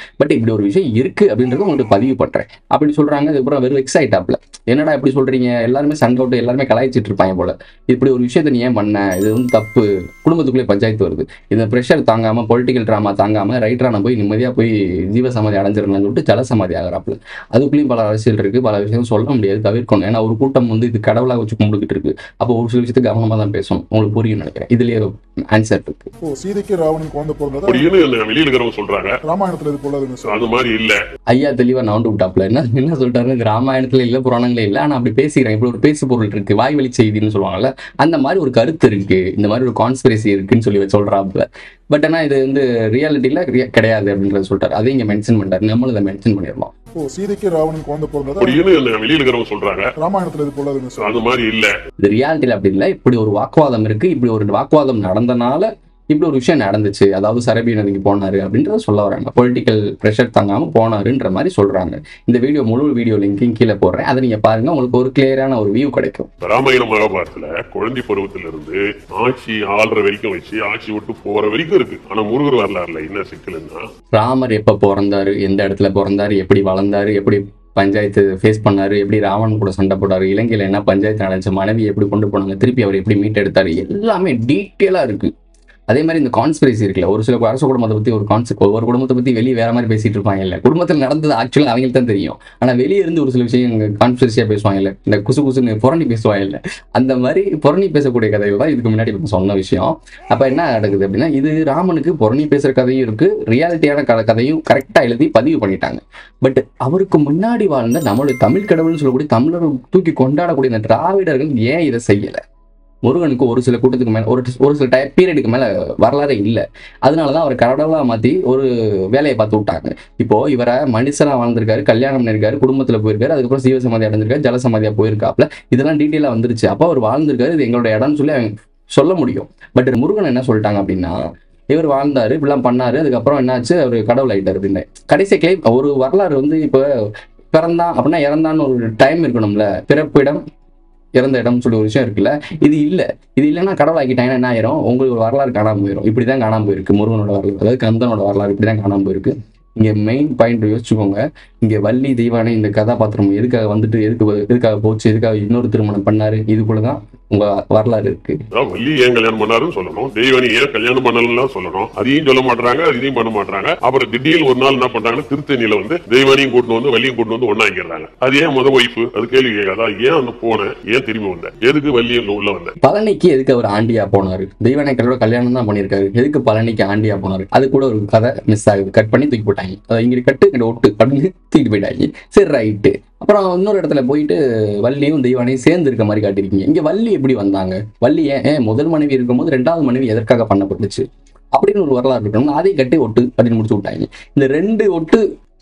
பட் இப்படி ஒரு விஷயம் இருக்கு அப்படின்றது உங்களுக்கு பதிவு பண்றேன் அப்படி சொல்றாங்க. அதுக்கப்புறம் வெறும் வெக்ஸ் ஆயிட்டாப்ல, என்னடா இப்படி சொல்றீங்க, எல்லாருமே சண்டை விட்டு எல்லாருமே கலாய்ச்சிட்டு இருப்பாங்க போல, இப்படி ஒரு விஷயத்த நீ ஏன் பண்ண, இது வந்து தப்பு, குடும்பத்துக்குள்ளே பஞ்சாயத்து வருது, இந்த ப்ரெஷர் தாங்காம பொலிட்டிக்கல் ட்ராமா தாங்காம ரைட்டரான போய் நிம்மதியா போய் ஜீவசமாதி அடைஞ்சிடலாம்னு சொல்லிட்டு ஜலசமாதி ஆகிறாப்புல. அதுக்குள்ளேயும் பல அரசியல் இருக்கு, பல விஷயம் சொல்ல முடியாது, தவிர்க்கணும். ஏன்னா ஒரு கூட்டம் வந்து இது கடவுளாக வச்சு கும்பிட்டுக்கிட்டு இருக்கு. அப்போ ஒரு சில விஷயத்துக்கு கவனமா தான் பேசணும். உங்களுக்கு புரியும் நினைக்கிறேன். இதுலயே ஆன்சர் இருக்கு. சீதைக்கு ராவணன் குழந்தை பிறந்ததா வெளியில இருக்கிறவங்க சொல்றாங்க, ராமாயணத்துல இது போல அது மாதிரி இல்ல. ஐயா தெளிவா நவுண்டு விட்டாப்ல. என்ன சொல்றாரு, இந்த ராமாயணத்துல இல்ல புராணங்களே இல்ல, ஆனா அப்படி பேசிக்கிறேன், இப்படி ஒரு பேசு பொருள் இருக்கு, வாய் வழி செய்தின்னு சொல்லுவாங்கல்ல, அந்த மாதிரி ஒரு கருத்து இருக்கு, இந்த மாதிரி ஒரு கான்ஸ்பிரசி இருக்குன்னு சொல்லி சொல்றாப்புல. பட் ஆனா இது வந்து ரியாலிட்டியில கிடையாது அப்படின்றத சொல்லிட்டாரு. அதை இங்க மென்ஷன் பண்றாரு, நம்மளும் இதை மென்ஷன் பண்ணிடலாம். சீதைக்கு ராவணன் குழந்தை பிறந்ததா வெளியில இருக்கிறவங்க சொல்றாங்க, ராமாயணத்துல இது போல அது மாதிரி இல்ல. இது ரியாலிட்டியில அப்படி இல்லை. இப்படி ஒரு வாக்குவாதம் இருக்கு, இப்படி ஒரு வாக்குவாதம் நடந்தனால இப்படி ஒரு விஷயம் நடந்துச்சு, அதாவது சரபி நதிக்கு போனாரு அப்படின்றத சொல்ல வராங்க. பொலிட்டிக்கல் ப்ரெஷர் தாங்காம போனாருன்ற மாதிரி சொல்றாங்க. இந்த வீடியோ முழு வீடியோ லிங்கையும் கீழே போடுறேன், அதை நீங்க பாருங்க, உங்களுக்கு ஒரு கிளியரான ஒரு வியூ கிடைக்கும். ராமாயண மகாபாரதத்துல குழந்தை பருவத்திலிருந்து ஆட்சி ஆள்ற வரைக்கும் வச்சு ஆட்சி விட்டு போற வரைக்கும் இருக்கு. ஆனா முருகர் வரலாறுல என்ன சிக்கல்னா, ராமர் எப்ப பிறந்தாரு, எந்த இடத்துல பிறந்தாரு, எப்படி வளர்ந்தாரு, எப்படி பஞ்சாயத்து ஃபேஸ் பண்ணாரு, எப்படி ராவணன் கூட சண்டை போட்டாரு, இலங்கையில என்ன பஞ்சாயத்து நடந்துச்சு, மனைவி எப்படி கொண்டு போனாங்க, திருப்பி அவர் எப்படி மீட் எடுத்தாரு, எல்லாமே டீட்டெயிலா இருக்கு. அதே மாதிரி இந்த கான்ஸ்பிரசி இருக்குல்ல, ஒரு சில அரச குடும்பத்தை பத்தி ஒரு ஒவ்வொரு குடும்பத்தை பத்தி வெளியே வேற மாதிரி பேசிட்டு இருப்பாங்க இல்ல, குடும்பத்தில் நடந்தது ஆக்சுவலா அவங்களுக்கு தான் தெரியும், ஆனா வெளியே இருந்து ஒரு சில விஷயம் கான்ஸ்பிரசியா பேசுவாங்க இல்ல, இந்த குசுன்னு புரணி பேசுவாங்க இல்ல, அந்த மாதிரி புரணி பேசக்கூடிய கதைகள் தான் இதுக்கு முன்னாடி சொன்ன விஷயம். அப்ப என்ன நடக்குது அப்படின்னா, இது ராமனுக்கு புரணி பேசுற கதையும் இருக்கு, ரியாலிட்டியான கதையும் கரெக்டா எழுதி பதிவு பண்ணிட்டாங்க. பட் அவருக்கு முன்னாடி வாழ்ந்த நம்மளுடைய தமிழ் கடவுள்னு சொல்லக்கூடிய தமிழர் தூக்கி கொண்டாடக்கூடிய இந்த திராவிடர்கள் ஏன் இதை செய்யல? முருகனுக்கு ஒரு சில கூட்டத்துக்கு மேல ஒரு சில பீரியடுக்கு மேல வரலாறே இல்லை, அதனாலதான் அவர் கடவுளா மாத்தி ஒரு வேலையை பார்த்து விட்டாங்க. இப்போ இவரை மனுஷனா வாழ்ந்திருக்காரு, கல்யாணம் பண்ணிருக்காரு, குடும்பத்துல போயிருக்காரு, அதுக்கப்புறம் சீவசமாதி அடைஞ்சிருக்காரு, ஜலசமாதியா போயிருக்காப்ல, இதெல்லாம் டீட்டெயிலா வந்துருச்சு. அப்போ அவர் வாழ்ந்திருக்காரு, இது எங்களோட இடம்னு சொல்லி அவங்க சொல்ல முடியும். பட் முருகன் என்ன சொல்லிட்டாங்க அப்படின்னா, இவர் வாழ்ந்தாரு, இப்படிலாம் பண்ணாரு, அதுக்கப்புறம் என்னாச்சு, அவர் கடவுள் ஆயிட்டாரு அப்படின்னு. கடைசி கிளைம் ஒரு வரலாறு வந்து இப்போ பிறந்தான் அப்படின்னா இறந்தான்னு ஒரு டைம் இருக்கணும்ல, பிறப்பிடம் இறந்த இடம் சொல்லி ஒரு விஷயம் இருக்குல்ல, இது இல்லைன்னா கடவுள் ஆக்கிட்டாங்கன்னா என்ன ஆயிரும், உங்களுக்கு ஒரு வரலாறு காணாம போயிடும். இப்படிதான் காணாம போயிருக்கு முருகனோட வரலாறு, அதாவது கந்தனோட வரலாறு இப்படிதான் காணாம போயிருக்கு. இங்க மெயின் பாயிண்ட் யோசிச்சுக்கோங்க, இங்க வள்ளி தெய்வானை இந்த கதாபாத்திரம் எதுக்காக வந்துட்டு எதுக்காக போச்சு, எதுக்காக இன்னொரு திருமணம் பண்ணாரு, இதுக்குள்ளதான் உங்க வரலாறு இருக்கு. வள்ளி ஏன் கல்யாணம் பண்ணாருன்னு சொல்லணும், தெய்வானி ஏன் கல்யாணம் பண்ணலாம் சொல்லணும், அதையும் சொல்ல மாட்டாங்க, இதையும் பண்ண மாட்டாங்க. அப்புறம் திடீர்னு ஒரு நாள் என்ன பண்றாங்கன்னா, திருத்தணியில வந்து தெய்வானியும் கூட்டு வந்து வள்ளியும் கூட்டு வந்து ஒன்னாக்கிறாங்க. அது ஏன் முத ஒய்ஃபு, அது கேள்வி கேட்காதா, ஏன் அந்த போன, ஏன் திரும்பி வந்த, எதுக்கு வள்ளியும் உள்ள வந்த? பழனிக்கு எதுக்கு அவர் ஆண்டியா போனாரு, தெய்வானைக்கரோட கல்யாணம் தான் பண்ணிருக்காரு, எதுக்கு பழனிக்கு ஆண்டியா போனாரு, அது கூட ஒரு கதை மிஸ் ஆகுது, கட் பண்ணி தூக்கி போட்டாங்க. இங்க கட்டு இங்க ஒட்டு அப்படின்னு தூக்கிட்டு போயிட்டாங்க. சரி ரைட்டு. அப்புறம் இன்னொரு இடத்துல போயிட்டு வள்ளியும் தெய்வானையும் சேர்ந்து இருக்க மாதிரி காட்டிருக்கீங்க. இங்க வள்ளி எப்படி வந்தாங்க, வள்ளி ஏன் முதல் மனைவி இருக்கும்போது ரெண்டாவது மனைவி எதற்காக பண்ணப்பட்டுச்சு அப்படின்னு ஒரு வரலாறு இருக்கணும், அதை கட்டி ஒட்டு அப்படின்னு முடிச்சு விட்டாங்க. இந்த ரெண்டு ஒட்டு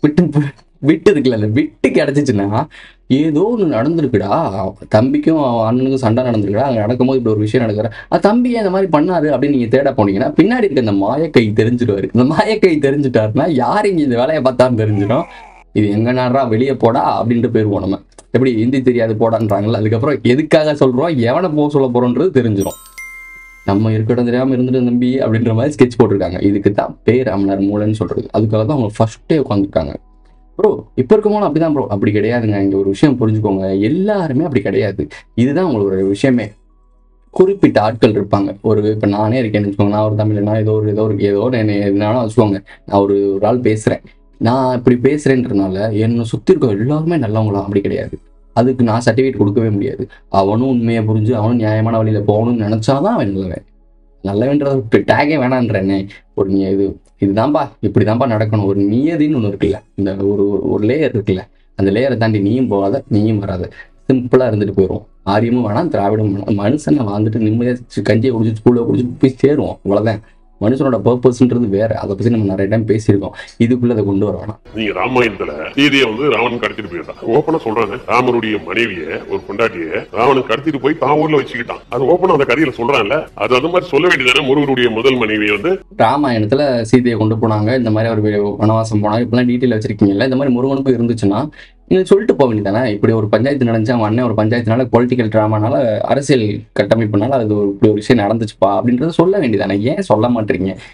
விட்டு இருக்குல்ல, அந்த விட்டு கிடைச்சிச்சுன்னா ஏதோ ஒன்று நடந்திருக்குடா, தம்பிக்கும் அண்ணனுக்கும் சண்டை நடந்திருக்குடா, அங்கே நடக்கும்போது இப்படி ஒரு விஷயம் நடக்கிற, தம்பி இந்த மாதிரி பண்ணாரு அப்படின்னு நீங்க தேட போனீங்கன்னா பின்னாடி இருக்க இந்த மாயக்கை தெரிஞ்சிடுவாரு. இந்த மாயக்கை தெரிஞ்சுட்டாருன்னா யார் இங்க இந்த வேலையை பார்த்தான்னு தெரிஞ்சிடும், இது எங்க நாடுறா வெளியே போடா அப்படின்ட்டு போயிருவோம். நம்ம எப்படி ஹிந்தி தெரியாது போடான்றாங்கல்ல, அதுக்கப்புறம் எதுக்காக சொல்றோம், எவனை போக சொல்ல போறோன்றது தெரிஞ்சிடும். நம்ம இருக்கட்டும் தெரியாம இருந்துட்டு தம்பி அப்படின்ற மாதிரி ஸ்கெட்ச் போட்டிருக்காங்க. இதுக்கு தான் பேர் அமலர் மூலன்னு சொல்றது. அதுக்காக தான் அவங்க ஃபர்ஸ்டே உட்காந்துருக்காங்க. ப்ரோ இப்போ இருக்கும்போது அப்படிதான் ப்ரோ, அப்படி கிடையாதுங்க. இங்க ஒரு விஷயம் புரிஞ்சுக்கோங்க, எல்லாருமே அப்படி கிடையாது. இதுதான் உங்களுக்கு ஒரு விஷயமே. குறிப்பிட்ட ஆட்கள் இருப்பாங்க. இப்போ நானே இருக்கேன்னு வச்சுக்கோங்க, நான் ஒரு தமிழ்னா ஏதோ எதுனாலும் வச்சுக்கோங்க, நான் ஒரு ஆள் பேசுறேன், நான் இப்படி பேசுறேன்றதுனால என்னை சுத்தி இருக்க எல்லாருமே நல்லவங்களா, அப்படி கிடையாது. அதுக்கு நான் சர்டிஃபிகேட் கொடுக்கவே முடியாது. அவனும் உண்மையை புரிஞ்சு அவனும் நியாயமான வழியில போகணும்னு நினைச்சாதான் அவன் நல்லவன்றத டேகே வேணான்றேன்னே. ஒரு நீ இதுதான்ப்பா இப்படிதான்ப்பா நடக்கணும், ஒரு நியதின்னு ஒன்று இருக்குல்ல, இந்த ஒரு லேயர் இருக்குல்ல, அந்த லேயரை தாண்டி நீயும் போகாத நீயும் வராத, சிம்பிளா இருந்துட்டு போயிடும். ஆரியமும் வேணாம், திராவிடம் வேணாம், மனுஷனை வாழ்ந்துட்டு நிம்மதியாக கஞ்சியை குடிச்சு ஸ்கூலில் குடிச்சு போய் சேருவோம், அவ்வளோதான். மனுஷனோட பர்பஸ்ன்றது வேற, அதை பத்தி நம்ம நிறைய டைம் பேசியிருக்கோம். இதுக்குள்ள அதை கொண்டு வர வேணாம். நீங்க ராமாயணத்துல சீதையை வந்து ராவணன் கடத்திட்டு போயிட்டான். ஓப்பனா சொல்றாங்க, ராமருடைய மனைவிய ஒரு பொண்டாட்டிய ராவணன் கடத்திட்டு போய் தான் ஊர்ல வச்சுக்கிட்டான். அது ஓப்பனா அந்த கதையில சொல்றான்ல, அது அந்த மாதிரி சொல்ல வேண்டியதானே. முருகருடைய முதல் மனைவி வந்து ராமாயணத்துல சீதையை கொண்டு போனாங்க, இந்த மாதிரி ஒரு வனவாசம் போனாங்க, இப்பெல்லாம் டீட்டெயில் வச்சிருக்கீங்கல்ல. இந்த மாதிரி முருகனுக்கும் இருந்துச்சுன்னா நீங்க சொல்லிட்டு போக வேண்டியதானே. இப்படி ஒரு பஞ்சாயத்து நடந்துச்சு, அவன் அண்ணன் ஒரு பஞ்சாயத்துனால பொலிட்டிக்கல் டிராமானால அரசியல் கட்டமைப்புனால அது இப்படி ஒரு விஷயம் நடந்துச்சுப்பா அப்படின்றத சொல்ல வேண்டியதானே. ஏன் சொல்ல மாட்டீங்க?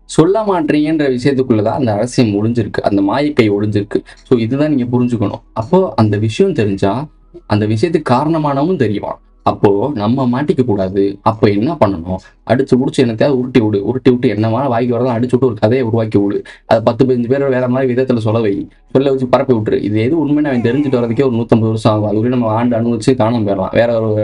சொல்ல மாட்டீங்கன்ற விஷயத்துக்குள்ளதான் அந்த அரசியல் ஒளிஞ்சிருக்கு, அந்த மாயக்கை ஒளிஞ்சிருக்கு. ஸோ இதுதான் நீங்க புரிஞ்சுக்கணும். அப்போ அந்த விஷயம் தெரிஞ்சா அந்த விஷயத்துக்கு காரணமானவும் தெரியும். அப்போ நம்ம மாட்டிக்க கூடாது. அப்போ என்ன பண்ணணும், அடிச்சு புடிச்சு என்னத்தையாவது உருட்டி விட்டு என்னமான வாய்க்கு வரதான் அடிச்சு விட்டு ஒரு கதையை உருவாக்கி விடு. அதை 10-15 பேர் வேற மாதிரி விதத்துல சொல்ல வச்சு பரப்பி விட்டுரு. இது எது உண்மைன்னு அவன் தெரிஞ்சுட்டு வரதுக்கே ஒரு 150 வருஷம் ஆகும். அதுக்குள்ளே நம்ம ஆண்டு அனுபவிச்சு காணாம போயிடலாம், வேற ஒரு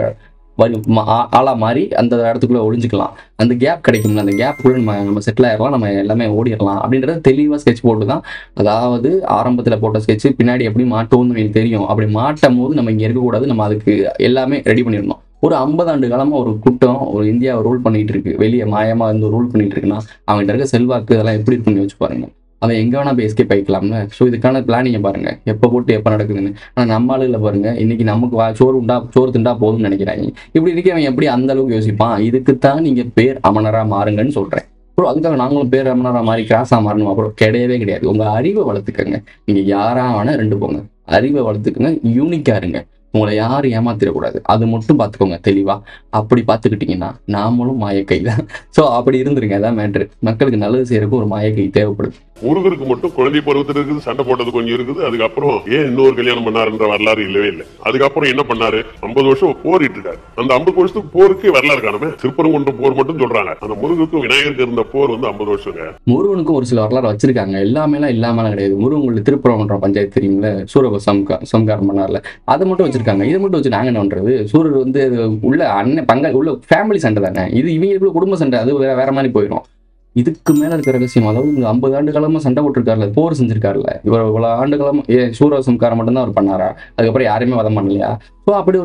ஆளா மாறி அந்த இடத்துக்குள்ள ஒளிஞ்சுக்கலாம். அந்த கேப் கிடைக்கும்ல, அந்த கேப்புக்குள்ள நம்ம செட்டில் ஆயிடலாம், நம்ம எல்லாமே ஓடிடலாம் அப்படின்றத தெளிவாக ஸ்கெட்ச் போட்டு தான். அதாவது ஆரம்பத்தில் போட்ட ஸ்கெட்ச் பின்னாடி எப்படி மாட்டோம்னு எனக்கு தெரியும். அப்படி மாட்டும் போது நம்ம இங்கே இருக்கக்கூடாது, நம்ம அதுக்கு எல்லாமே ரெடி பண்ணிடணும். ஒரு 50 ஆண்டு காலமாக ஒரு கூட்டம் ஒரு இந்தியாவை ரூல் பண்ணிட்டு இருக்கு, வெளியே மாயமாக இருந்து ரூல் பண்ணிட்டு இருக்குன்னா அவங்ககிட்ட இருக்க செல்வாக்கு இதெல்லாம் எப்படி இருக்குன்னு வச்சு பாருங்க. அவன் எங்கே வேணா போய் எஸ்கேப் ஆகிக்கலாம்ல. ஸோ இதுக்கான பிளானிங்கை பாருங்க, எப்போ போட்டு எப்போ நடக்குதுன்னு. ஆனால் நம்ம ஆளுகளை பாருங்க, இன்னைக்கு நமக்கு சோறு திண்டா போதும்னு நினைக்கிறாங்க. இப்படி இருக்க அவன் எப்படி அந்த அளவுக்கு யோசிப்பான்? இதுக்குத்தான் நீங்க பேர் அமனரா மாறுங்கன்னு சொல்றேன். அப்புறம் அதுக்காக நாங்களும் பேர் அமனரா மாறி கிராஸா மாறணும் அப்புறம் கிடையவே கிடையாது. உங்க அறிவை வளர்த்துக்கங்க. நீங்க யாரா வேணா 2 போங்க, அறிவை வளர்த்துக்கங்க, யூனிக்கா இருங்க. உங்களை யாரும் ஏமாத்திடக்கூடாது, அது மட்டும் பார்த்துக்கோங்க தெளிவா. அப்படி பார்த்துக்கிட்டீங்கன்னா நாமளும் மாயக்கை தான். ஸோ அப்படி இருந்துருங்க, அதான் மேட்ரு. மக்களுக்கு நல்லது செய்யறதுக்கு ஒரு மாயக்கை தேவைப்படுது. முருகருக்கு மட்டும் குழந்தை பருவத்தில் இருக்குது, சண்டை போட்டது கொஞ்சம் இருக்குது. அதுக்கப்புறம் ஏன் இன்னொரு கல்யாணம் பண்ணாருன்ற வரலாறு இல்லவே இல்லை. அதுக்கப்புறம் என்ன பண்ணாரு, 50 வருஷம் போரிட்டு இருக்காரு. அந்த 50 வருஷத்துக்கு போருக்கு வரலாறு காணுமே. திருப்பரங்குன்றம் போர் மட்டும் சொல்றாங்க. அந்த முருகனுக்கும் விநாயகருக்கு இருந்த போர் 50 வருஷங்க. முருகனுக்கும் ஒரு சில வரலாறு வச்சிருக்காங்க, எல்லாமே இல்லாமலாம் கிடையாது. முருகன் திருப்பரங்குன்றம் பஞ்சாயத்து தெரியுங்களா, சூரக சம்காரம் பண்ணார்ல, அதை மட்டும் வச்சிருக்காங்க. இதை மட்டும் வச்சு நாங்க என்ன பண்றது? சூரர் உள்ள அண்ணன் உள்ள ஃபேமிலி சண்டை தானே இது, இவங்களுக்குள்ள குடும்ப சண்டை, அது வேற மாதிரி போயிடும். இதுக்கு மேல இருக்கிற ரகசியம், அதாவது இந்த 50 ஆண்டு காலமா சண்டை போட்டிருக்காருல, போர் செஞ்சிருக்காருல, இவர் இவ்வளவு ஆண்டு காலமா சூரசம்காரம் மட்டும்தான் அவர் பண்ணாரா? அதுக்கப்புறம் யாரையுமே வதம் பண்ணலையா? ஸோ அப்படி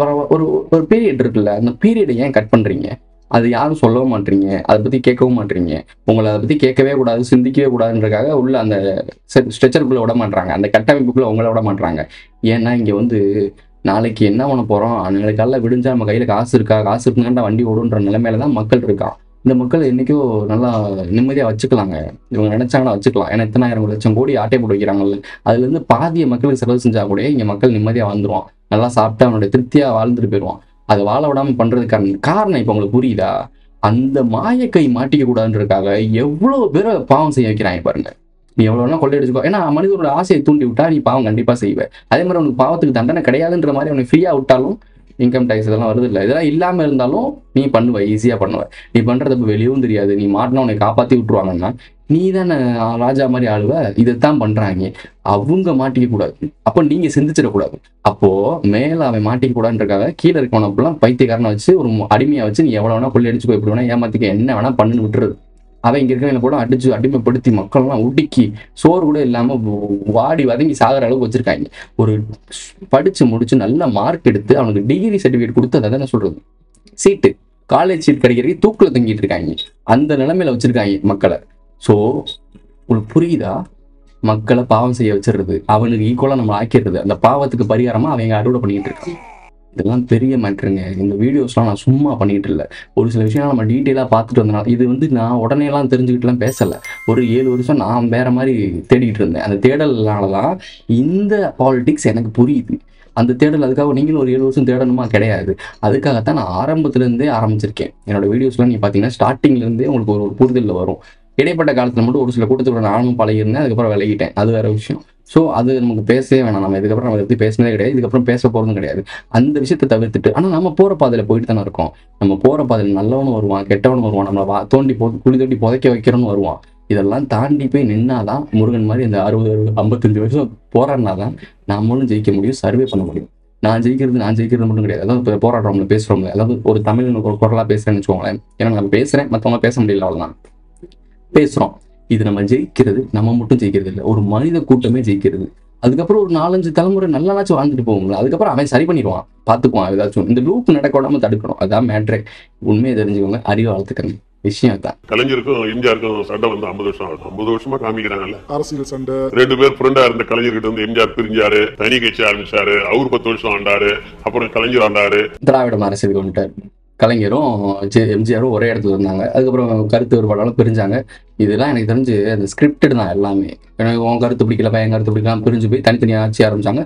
ஒரு பீரியட் இருக்குல்ல, அந்த பீரியடை ஏன் கட் பண்றீங்க? அது யாரும் சொல்லவும் மாட்டீங்க, அதை பத்தி கேட்கவும் மாட்டீங்க. உங்களை அதை பத்தி கேட்கவே கூடாது, சிந்திக்கவே கூடாதுன்றக்காக உள்ள அந்த ஸ்ட்ரெச்சருக்குள்ள விட மாட்டாங்க, அந்த கட்டமைப்புக்குள்ள உங்களை விட மாட்டாங்க. ஏன்னா இங்க நாளைக்கு என்ன பண்ண போறோம், நாளைக்கு காலைல விடிஞ்சா நம்ம கையில காசு இருக்குங்கன்னா வண்டி ஓடுன்ற நிலைமையில தான் மக்கள் இருக்கான். இந்த மக்கள் என்னைக்கோ நல்லா நிம்மதியா வச்சுக்கலாங்க, இவங்க நினைச்சாங்கன்னா வச்சுக்கலாம். ஏன்னா 10,000 லட்சம் கோடி ஆட்டை போட்டு வைக்கிறாங்கல்ல, அதுல இருந்து பாதிய மக்களுக்கு செலவு செஞ்சா கூட இங்க மக்கள் நிம்மதியா வாழ்ந்துருவான், நல்லா சாப்பிட்டு அவனுடைய திருப்தியா வாழ்ந்துட்டு போயிடுவான். அதை வாழ விடாம பண்றதுக்கான காரணம் இப்ப உங்களுக்கு புரியுதா? அந்த மாயக்கை மாட்டிக்க கூடாதுன்றதுக்காக எவ்வளவு பேரை பாவம் செய்ய வைக்கிறாங்க பாருங்க. நீ எவ்வளவுனா கொள்ளையடிச்சுக்கோ, ஏன்னா மனிதனோட ஆசையை தூண்டி விட்டா நீ பாவம் கண்டிப்பா செய்வ. அதே மாதிரி அவனுக்கு பாவத்துக்கு தண்டனை கிடையாதுன்ற மாதிரி அவனை ஃப்ரீயா விட்டாலும் இன்கம் டேக்ஸ் இதெல்லாம் வருது இல்லை, இதெல்லாம் இல்லாம இருந்தாலும் நீ பண்ணுவ, ஈஸியா பண்ணுவ. நீ பண்றது இப்போ வெளியவும் தெரியாது, நீ மாட்டினா உன்னை காப்பாத்தி விட்டுருவாங்கன்னா நீ தானே ராஜா மாதிரி ஆளுவ. இதைத்தான் பண்றாங்க, அவங்க மாட்டிக்க கூடாது. அப்போ நீங்க சிந்திச்சிடக்கூடாது. அப்போ மேல அவன் மாட்டிக்க கூடாதுன்றக்காக கீழே இருக்கவனப்பெல்லாம் பைத்தியக்காரனை வச்சு ஒரு அடிமையா வச்சு நீ எவ்வளவு வேணா கொள்ளையடிச்சுக்கோ, எப்படி வேணா ஏமாத்திக்க, என்ன வேணா பண்ணுன்னு விட்டுறது. அவன் இங்க இருக்கவங்களை கூட அடிச்சு அடிமைப்படுத்தி மக்கள்லாம் உடுக்கி சோறு கூட இல்லாம வாடி வதங்கி சாகிற அளவுக்கு வச்சிருக்காங்க. ஒரு படிச்சு முடிச்சு நல்ல மார்க் எடுத்து அவனுக்கு டிகிரி சர்டிபிகேட் கொடுத்து அதை தான் சொல்றது, சீட்டு காலேஜ் சீட் கிடைக்கிறதுக்கு தூக்குல தங்கிட்டு இருக்காங்க. அந்த நிலைமையில வச்சிருக்காங்க மக்களை. ஸோ உங்களுக்கு புரியுதா? மக்களை பாவம் செய்ய வச்சிடுறது, அவனுக்கு ஈக்குவலா நம்ம ஆக்கிடுறது, அந்த பாவத்துக்கு பரிகாரமா அவங்க அறுவடை பண்ணிட்டு இருக்காங்க. இதெல்லாம் பெரிய மேட்ருங்க. இந்த வீடியோஸ்லாம் நான் சும்மா பண்ணிட்டு இல்லை, ஒரு சில விஷயம் நம்ம டீட்டெயிலாக பார்த்துட்டு வந்தனால. இது நான் உடனே எல்லாம் தெரிஞ்சுக்கிட்டுலாம் பேசலை. ஒரு 7 வருஷம் நான் வேற மாதிரி தேடிக்கிட்டு இருந்தேன். அந்த தேடல்னாலதான் இந்த பாலிடிக்ஸ் எனக்கு புரியுது. அந்த தேடல் அதுக்காக நீங்களும் ஒரு 7 வருஷம் தேடணுமா? கிடையாது. அதுக்காகத்தான் நான் ஆரம்பத்துலேருந்தே ஆரம்பிச்சிருக்கேன். என்னோட வீடியோஸ்லாம் நீ பார்த்தீங்கன்னா ஸ்டார்டிங்லேருந்தே உங்களுக்கு ஒரு புரிதலில் வரும். இடைப்பட்ட காலத்தில் மட்டும் ஒரு சில கூட்டத்தோட நானும் பழகிருந்தேன், அதுக்கப்புறம் விலகிட்டேன், அது வேற விஷயம். ஸோ அது நமக்கு பேசவே வேணாம். நம்ம இதுக்கப்புறம் நம்ம பற்றி பேசினதே கிடையாது, இதுக்கப்புறம் பேச போகிறதும் கிடையாது. அந்த விஷயத்தை தவிர்த்துட்டு, ஆனால் நம்ம போகிற பாதையில் போயிட்டு தானே இருக்கோம். நம்ம போகிற பாதையில் நல்லவனும் வருவான், கெட்டவனும் வருவான், நம்மளை குழி தோண்டி புதைக்க வைக்கிறவனு வருவான். இதெல்லாம் தாண்டி போய் நின்னாதான் முருகன் மாதிரி இந்த 60-55 வருஷம் போராடினாதான் நம்மளும் ஜெயிக்க முடியும், சர்வே பண்ண முடியும். நான் ஜெயிக்கிறது மட்டும் கிடையாது. அதாவது இப்போ போராடுறவங்களை பேசுகிறவங்க, அதாவது ஒரு தமிழ் ஒரு குரலாக பேசுகிறேன்னு வச்சுக்கோங்களேன். ஏன்னா நம்ம பேசுகிறேன், மற்றவங்க பேச முடியல, அவ்வளோதான் பேசுகிறோம். இது நம்ம ஜெயிக்கிறது, நம்ம மட்டும் ஜெயிக்கிறது இல்லை, ஒரு மனித கூட்டமே ஜெயிக்கிறது. அதுக்கப்புறம் ஒரு 4-5 தலைமுறை நல்லாச்சும் வாழ்ந்துட்டு போகுங்களா, அதுக்கப்புறம் அவன் சரி பண்ணிடுவான், பார்த்துக்குவான். ஏதாச்சும் இந்த லூப் நடக்க விடாம தடுக்கணும், அதான் மேட்ரே. உண்மையை தெரிஞ்சுக்கோங்க, அறிவை வளர்த்துக்கணும், விஷயம் தான். கலைஞருக்கும் எம்ஜிஆருக்கும் சண்டை 50 வருஷம் ஆகும். 50 வருஷமா காமிக்கிறாங்கல்ல அரசியல் சண்டை. 2 பேர் ஃப்ரெண்டா இருந்த கலைஞர்கிட்ட எம்ஜிஆர் பிரிஞ்சாரு, தனி கட்சி ஆரம்பிச்சாரு. அவர் 10 வருஷம் ஆண்டாரு, அப்புறம் கலைஞர் ஆண்டாரு. திராவிட அரசியலுக்கு வந்துட்டார். கலைஞரும் எம்ஜிஆரும் ஒரே இடத்துல இருந்தாங்க. அதுக்கப்புறம் கருத்து வேறுபாடாலும் பிரிஞ்சாங்க. இதெல்லாம் எனக்கு தெரிஞ்சு அந்த ஸ்கிரிப்டட் தான் எல்லாமே. எனக்கு உன் கருத்து பிடிக்கல, என் கருத்து பிடிக்கலாம், பிரிஞ்சு போய் தனித்தனியாக ஆட்சி ஆரம்பிச்சாங்க.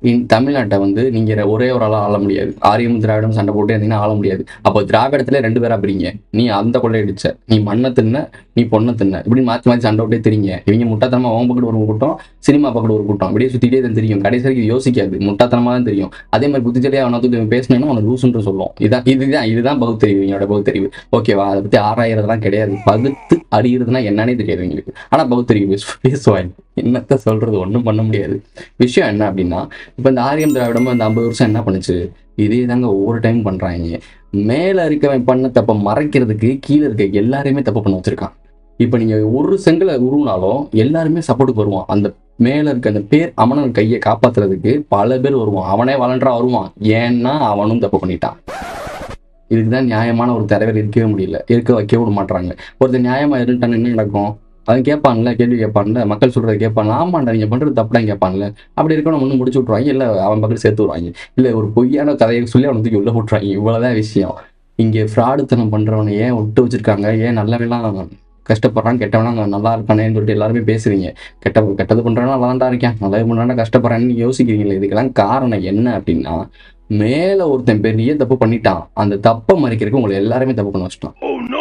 தமிழ்நாட்டை வந்து நீங்க ஒரே ஒரு ஆளா ஆள முடியாது. ஆரியம் திராவிடம் சண்டை போட்டு இருந்தீங்கன்னா ஆள முடியாது. அப்போ திராவிடத்துல 2 பேரா பிரிங்க. நீ அந்த கொள்ளையடிச்ச, நீ மண்ணை தின்ன, நீ பொண்ணை தின்ன, இப்படி மாற்றி மாற்றி சண்டை விட்டே தெரியுங்க. இவங்க முட்டாத்தனமா அவங்க பக்கத்து ஒரு கூட்டம், சினிமா பக்கத்து ஒரு கூட்டம், இப்படியே சுத்திட்டே தான் தெரியும். கடைசி வரைக்கும் யோசிக்காது, முட்டாத்தனமா தான் தெரியும். அதே மாதிரி புத்திச்சலியா அவனை பேசினேன்னா அவனை லூசுன்னு சொல்லும். இதுதான் பகுத்தறிவு, இவங்களோட பகுத்தறிவு. ஓகேவா? அதை பத்தி ஆராயிறதுலாம் கிடையாது. பகுத்து அறியறதுனா என்னன்னே தெரியாது எங்களுக்கு. ஆனா பகுத்தறிவு பேசுவாங்க. என்னத்த சொல்றது, ஒன்றும் பண்ண முடியாது. விஷயம் என்ன அப்படின்னா, இப்போ இந்த ஆரியம் திராவிடமும் அந்த 50 வருஷம் என்ன பண்ணுச்சு? இதே தாங்க ஒவ்வொரு டைம் பண்றாங்க. மேல இருக்கவன் பண்ண தப்ப மறைக்கிறதுக்கு கீழே இருக்க எல்லாரையுமே தப்பு பண்ண வச்சிருக்கான். இப்ப நீங்க ஒரு செங்கலை உருவினாலும் எல்லாருமே சப்போர்ட்டுக்கு வருவான். அந்த மேல இருக்க அந்த பேர் அமனன் கையை காப்பாத்துறதுக்கு பல பேர் வருவான். அவனே வாலண்டரா வருவான். ஏன்னா அவனும் தப்பு பண்ணிட்டான். இதுக்குதான் நியாயமான ஒரு தலைவர் இருக்கவே முடியல, இருக்க வைக்க விட மாட்டாங்க. ஒருத்தர் நியாயமா இருந்துட்டான்னு என்ன நடக்கும்? அவன் கேட்பான்ல, கேள்வி கேட்பான்ல, மக்கள் சொல்றதை கேட்பான்ல, ஆமாண்டா நீங்க பண்றது தப்புடான்னு கேட்பான்ல. அப்படி இருக்கணும் ஒன்று முடிச்சு விட்ருவாங்க, இல்லை அவன் பக்கத்து சேர்த்து விடுவாங்க, இல்லை ஒரு பொய்யான கதையை சொல்லி அவனை தூக்கி உள்ள போட்டுருவாங்க. இவ்வளவுதான் விஷயம். இங்கே ஃப்ராடுத்தனம் பண்றவனை ஏன் விட்டு வச்சிருக்காங்க, ஏன் நல்லவெல்லாம் கஷ்டப்படுறான், கெட்டவனா நல்லா இருக்கானேன்னு சொல்லிட்டு எல்லாருமே பேசுறீங்க. கெட்டது பண்றவனா நல்லாண்டா இருக்கேன், நல்லது பண்றானா கஷ்டப்படுறான்னு யோசிக்கிறீங்களே. இதுக்கெல்லாம் காரணம் என்ன அப்படின்னா, மேல ஒருத்தன் பெரிய தப்பு பண்ணிட்டான். அந்த தப்பை மறைக்கிறதுக்கு உங்களை எல்லாருமே தப்பு பண்ண வச்சிட்டான்.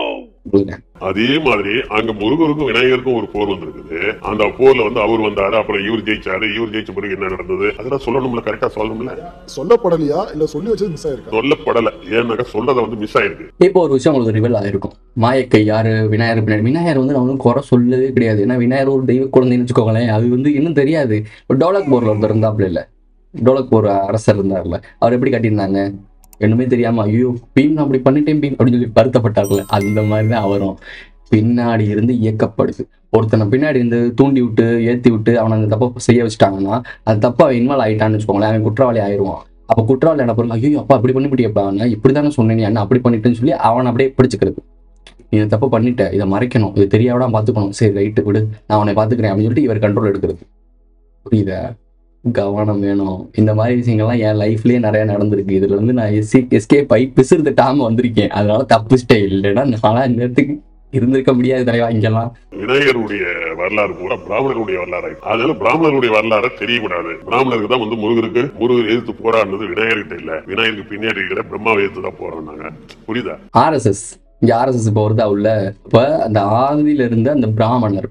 அதே மாதிரி அங்க முருகருக்கும் விநாயகருக்கும் ஒரு போர் வந்திருக்குது. அந்த போர்ல வந்து அவர் வந்தாரு, அப்புறம் இவர் ஜெயிச்சாரு. இவர் ஜெயிச்ச பிறகு என்ன நடந்தது அதெல்லாம் சொல்லணும்ல, கரெக்டா சொல்லணும்ல. சொல்லப்படலையா இல்ல சொல்லி வச்சது மிஸ் ஆயிருக்கு? சொல்லப்படல, ஏன்னாக்கா சொல்றத வந்து மிஸ் ஆயிருக்கு. இப்போ ஒரு விஷயம் உங்களுக்கு ரிவல் ஆயிருக்கும். மாயக்கை யாரு? விநாயகர் பின்னாடி. விநாயகர் வந்து நான் குறை சொல்லவே கிடையாது. ஏன்னா விநாயகர் ஒரு தெய்வ குழந்தைன்னு வச்சுக்கோங்களேன். அது வந்து இன்னும் தெரியாது. டோலக் போர்ல ஒருத்தர் இருந்தாப்புல, இல்ல டோலக் போர் அரசர் இருந்தார்ல, அவர் எப்படி கட்டியிருந்தாங்க? ஒண்ணுமே தெரியாம, ஐயோ பீம் நான் அப்படி பண்ணிட்டேன் பீம் அப்படின்னு சொல்லி வருத்தப்பட்டார்ல, அந்த மாதிரிதான் அவரும் பின்னாடி இருந்து இயக்கப்படுது. ஒருத்தனை பின்னாடி இருந்து தூண்டி விட்டு ஏத்தி விட்டு அவனை அந்த தப்பை செய்ய வச்சுட்டாங்கன்னா, அந்த தப்பை அவன் இன்வால்வ் ஆயிட்டான்னு வச்சுக்கோங்களேன், அவன் குற்றவாளி ஆயிடுவான். அப்போ குற்றவாளி என்ன பண்ணும்? ஐயோ அப்பா அப்படி பண்ணிவிட்டியப்பா, இப்படிதானே சொன்னேன், என்ன அப்படி பண்ணிட்டுன்னு சொல்லி அவனை அப்படியே பிடிச்சிக்கிறது. நீ இந்த தப்பு பண்ணிட்ட, இதை மறைக்கணும், இது தெரியாவிட பார்த்துக்கணும், சரி ரைட்டு விடு, நான் அவனை பார்த்துக்கிறேன் அப்படின்னு சொல்லிட்டு இவர் கண்ட்ரோல் எடுக்கிறது. புரியுதா? கவனம் வேணும். இந்த மாதிரி விஷயங்கள்லாம் என் லைஃப்லயே நிறைய நடந்திருக்கு. இதுல வந்து நான் எஸ்கேப் ஆகி பிசுறுத்தாம வந்திருக்கேன். அதனால தப்புச்சிட்டே. இல்லைன்னா நாளா நேரத்துக்கு இருந்திருக்க முடியாது தலைவா. இங்கெல்லாம் விநாயகருடைய வரலாறு கூட பிராமணருடைய வரலாறு. அதனால பிராமணருடைய வரலாறு தெரியக்கூடாது. பிராமணருக்கு தான் வந்து முருகர் எதிர்த்து போராடினது விநாயகர்கிட்ட இல்ல, விநாயகருக்கு பின்னாடி இருக்கிற பிரம்மாவை எதிர்த்து தான் போராடினாங்க. புரியுதா? ஆர்எஸ்எஸ் இங்க ஆர்எஸ்எஸ் இப்போ வருதா உள்ள. இப்ப அந்த ஆதியில இருந்து அந்த பிராமணர்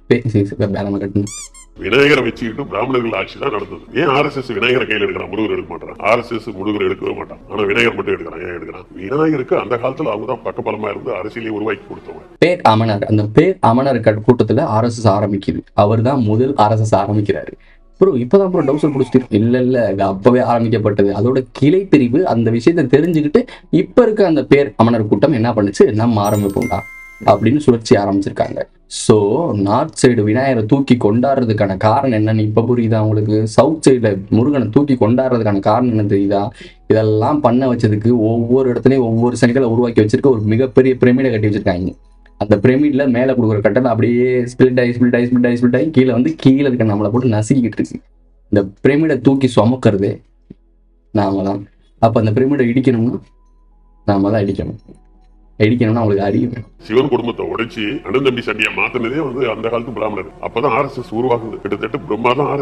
விநாயகரை வச்சுக்கிட்டு பிராமணர்கள் ஆட்சி தான் நடந்தது. ஏன் ஆர்எஸ்எஸ் விநாயகரை கையில் எடுக்கிறான், முருகர் எடுக்க மாட்டான்? ஆர்எஸ்எஸ் முருகர் எடுக்கவே மாட்டான், ஆனா விநாயகர் மட்டும் எடுக்கிறான். ஏன் எடுக்கிறான்? விநாயகருக்கு அந்த காலத்துல அவங்க தான் பக்கபலமா இருந்து அரசியலை உருவாக்கி கொடுத்தவங்க. பேர் அமனர், அந்த பேர் அமனர் கூட்டத்துல ஆர்எஸ்எஸ் ஆரம்பிக்குது. அவர் தான் முதல் ஆர்எஸ்எஸ் ஆரம்பிக்கிறாரு. ப்ரோ இப்பதான் ப்ரோ டவுசர் பிடிச்சிட்டு இல்ல அப்பவே ஆரம்பிக்கப்பட்டது. அதோட கிளை பிரிவு அந்த விஷயத்தை தெரிஞ்சுக்கிட்டு இப்ப இருக்க அந்த பேர் அமனர் கூட்டம் என்ன பண்ணுச்சு, நம்ம ஆரம்பிப்போம்டா அப்படின்னு சுழற்சி ஆரம்பிச்சிருக்காங்க. ஸோ நார்த் சைடு விநாயகரை தூக்கி கொண்டாடுறதுக்கான காரணம் என்னன்னு இப்ப புரியுதா உங்களுக்கு? சவுத் சைடுல முருகனை தூக்கி கொண்டாடுறதுக்கான காரணம் என்ன தெரியுதா? இதெல்லாம் பண்ண வச்சதுக்கு ஒவ்வொரு இடத்துலயும் ஒவ்வொரு செங்கலை உருவாக்கி வச்சிருக்க ஒரு மிகப்பெரிய பிரமிடை கட்டி வச்சிருக்காங்க. அந்த பிரமிட்ல மேல கொடுக்குற கட்டணம் அப்படியே ஸ்பிளிட் ஆகி கீழே வந்து கீழே இருக்க நம்மளை போட்டு நசுக்கிட்டு இருக்கு. இந்த பிரமிடை தூக்கி சுமக்கிறதே நாம தான். அப்ப அந்த பிரமிடை இடிக்கணும்னா நாம தான் இடிக்கணும்னா அவங்களுக்கு அறியும். சிவன் குடும்பத்தை உடைச்சி அண்ணன் தம்பி சண்டையா மாத்தினதே வந்து அந்த காலத்து பிராமணர். அப்பதான் ஆர்எஸ்எஸ் உருவாகுது. கிட்டத்தட்ட பிரம்மா தான்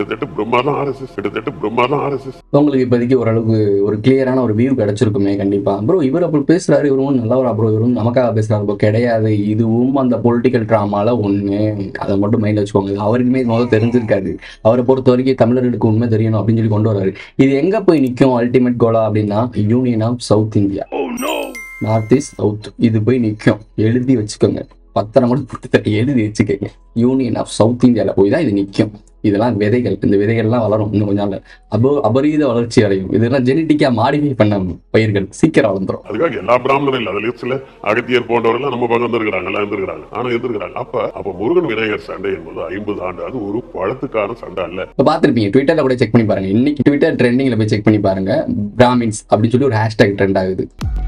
ஆர்எஸ்எஸ். உங்களுக்கு இப்போதைக்கு ஓரளவுக்கு ஒரு கிளியரான ஒரு வியூ கிடைச்சிருக்குமே கண்டிப்பா. ப்ரோ இவர் அப்படி பேசுறாரு, இவரும் நல்லவரா ப்ரோ, இவரும் நமக்காக பேசுறாரு ப்ரோ? கிடையாது. இதுவும் அந்த பொலிட்டிக்கல் டிராமால ஒண்ணு. அதை மட்டும் மைண்ட்ல வச்சுக்கோங்க. அவருக்குமே முதல்ல தெரிஞ்சிருக்காது. அவரை பொறுத்த வரைக்கும் தமிழர்களுக்கு உண்மை தெரியணும் அப்படின்னு சொல்லி கொண்டு வர்றாரு. இது எங்க போய் நிற்கும் அல்டிமேட் கோலா அப்படின்னா, union of south India, north east south, இது போய் நிற்கும். எழுதி வச்சுக்கோங்க, பத்திரம் கூட கொடுத்து எழுதி வச்சுக்கோங்க. யூனியன் ஆஃப் சவுத் இந்தியாவில் போய் தான் இது நிற்கும். இதெல்லாம் விதைகள். இந்த விதைகள்லாம் வளரும் இன்னும் கொஞ்சம் நாள். அபரீத வளர்ச்சி அடையும். இதெல்லாம் ஜெனட்டிக்கா மாடிஃபை பண்ண பயிர்கள் சீக்கிரம் வளர்ந்துரும். அதுக்காக எல்லா பிராமணரும் இல்லை, அதுல சில அகத்தியர் போன்றவர்கள் நம்ம பக்கம் இருந்திருக்கிறாங்க. ஆனா இருந்திருக்கிறாங்க. அப்ப முருகன் விநாயகர் சண்டை என்பது 50 ஆண்டு. அது ஒரு பழத்துக்கான சண்டை அல்ல. இப்ப பாத்திருப்பீங்க, ட்விட்டர்ல கூட செக் பண்ணி பாருங்க. இன்னைக்கு ட்விட்டர் ட்ரெண்டிங்ல போய் செக் பண்ணி பாருங்க. பிராமின்ஸ் அப்படின்னு சொல்லி ஒரு ஹேஷ்டாக் ட்ரெண்ட் ஆகுது.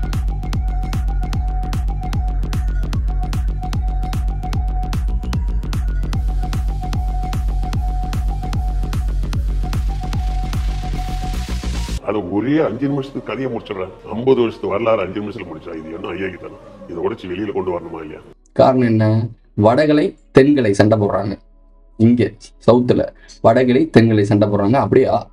அது ஒரே 5 நிமிஷத்துக்கு கதையை முடிச்சிடறேன். 50 வருஷத்துக்கு வரலாறு 5 நிமிஷத்துல முடிச்சா இது என்ன ஐயாக்கி தரும்? இதை உடைச்சு வெளியில கொண்டு வரணுமா இல்லையா? காரணம் என்ன? வடகலை தென்கலை சண்டை போடுறாங்க. இங்க சவுத்துல வடகலை தென்கலை சண்டை போடுறாங்க. அப்படியே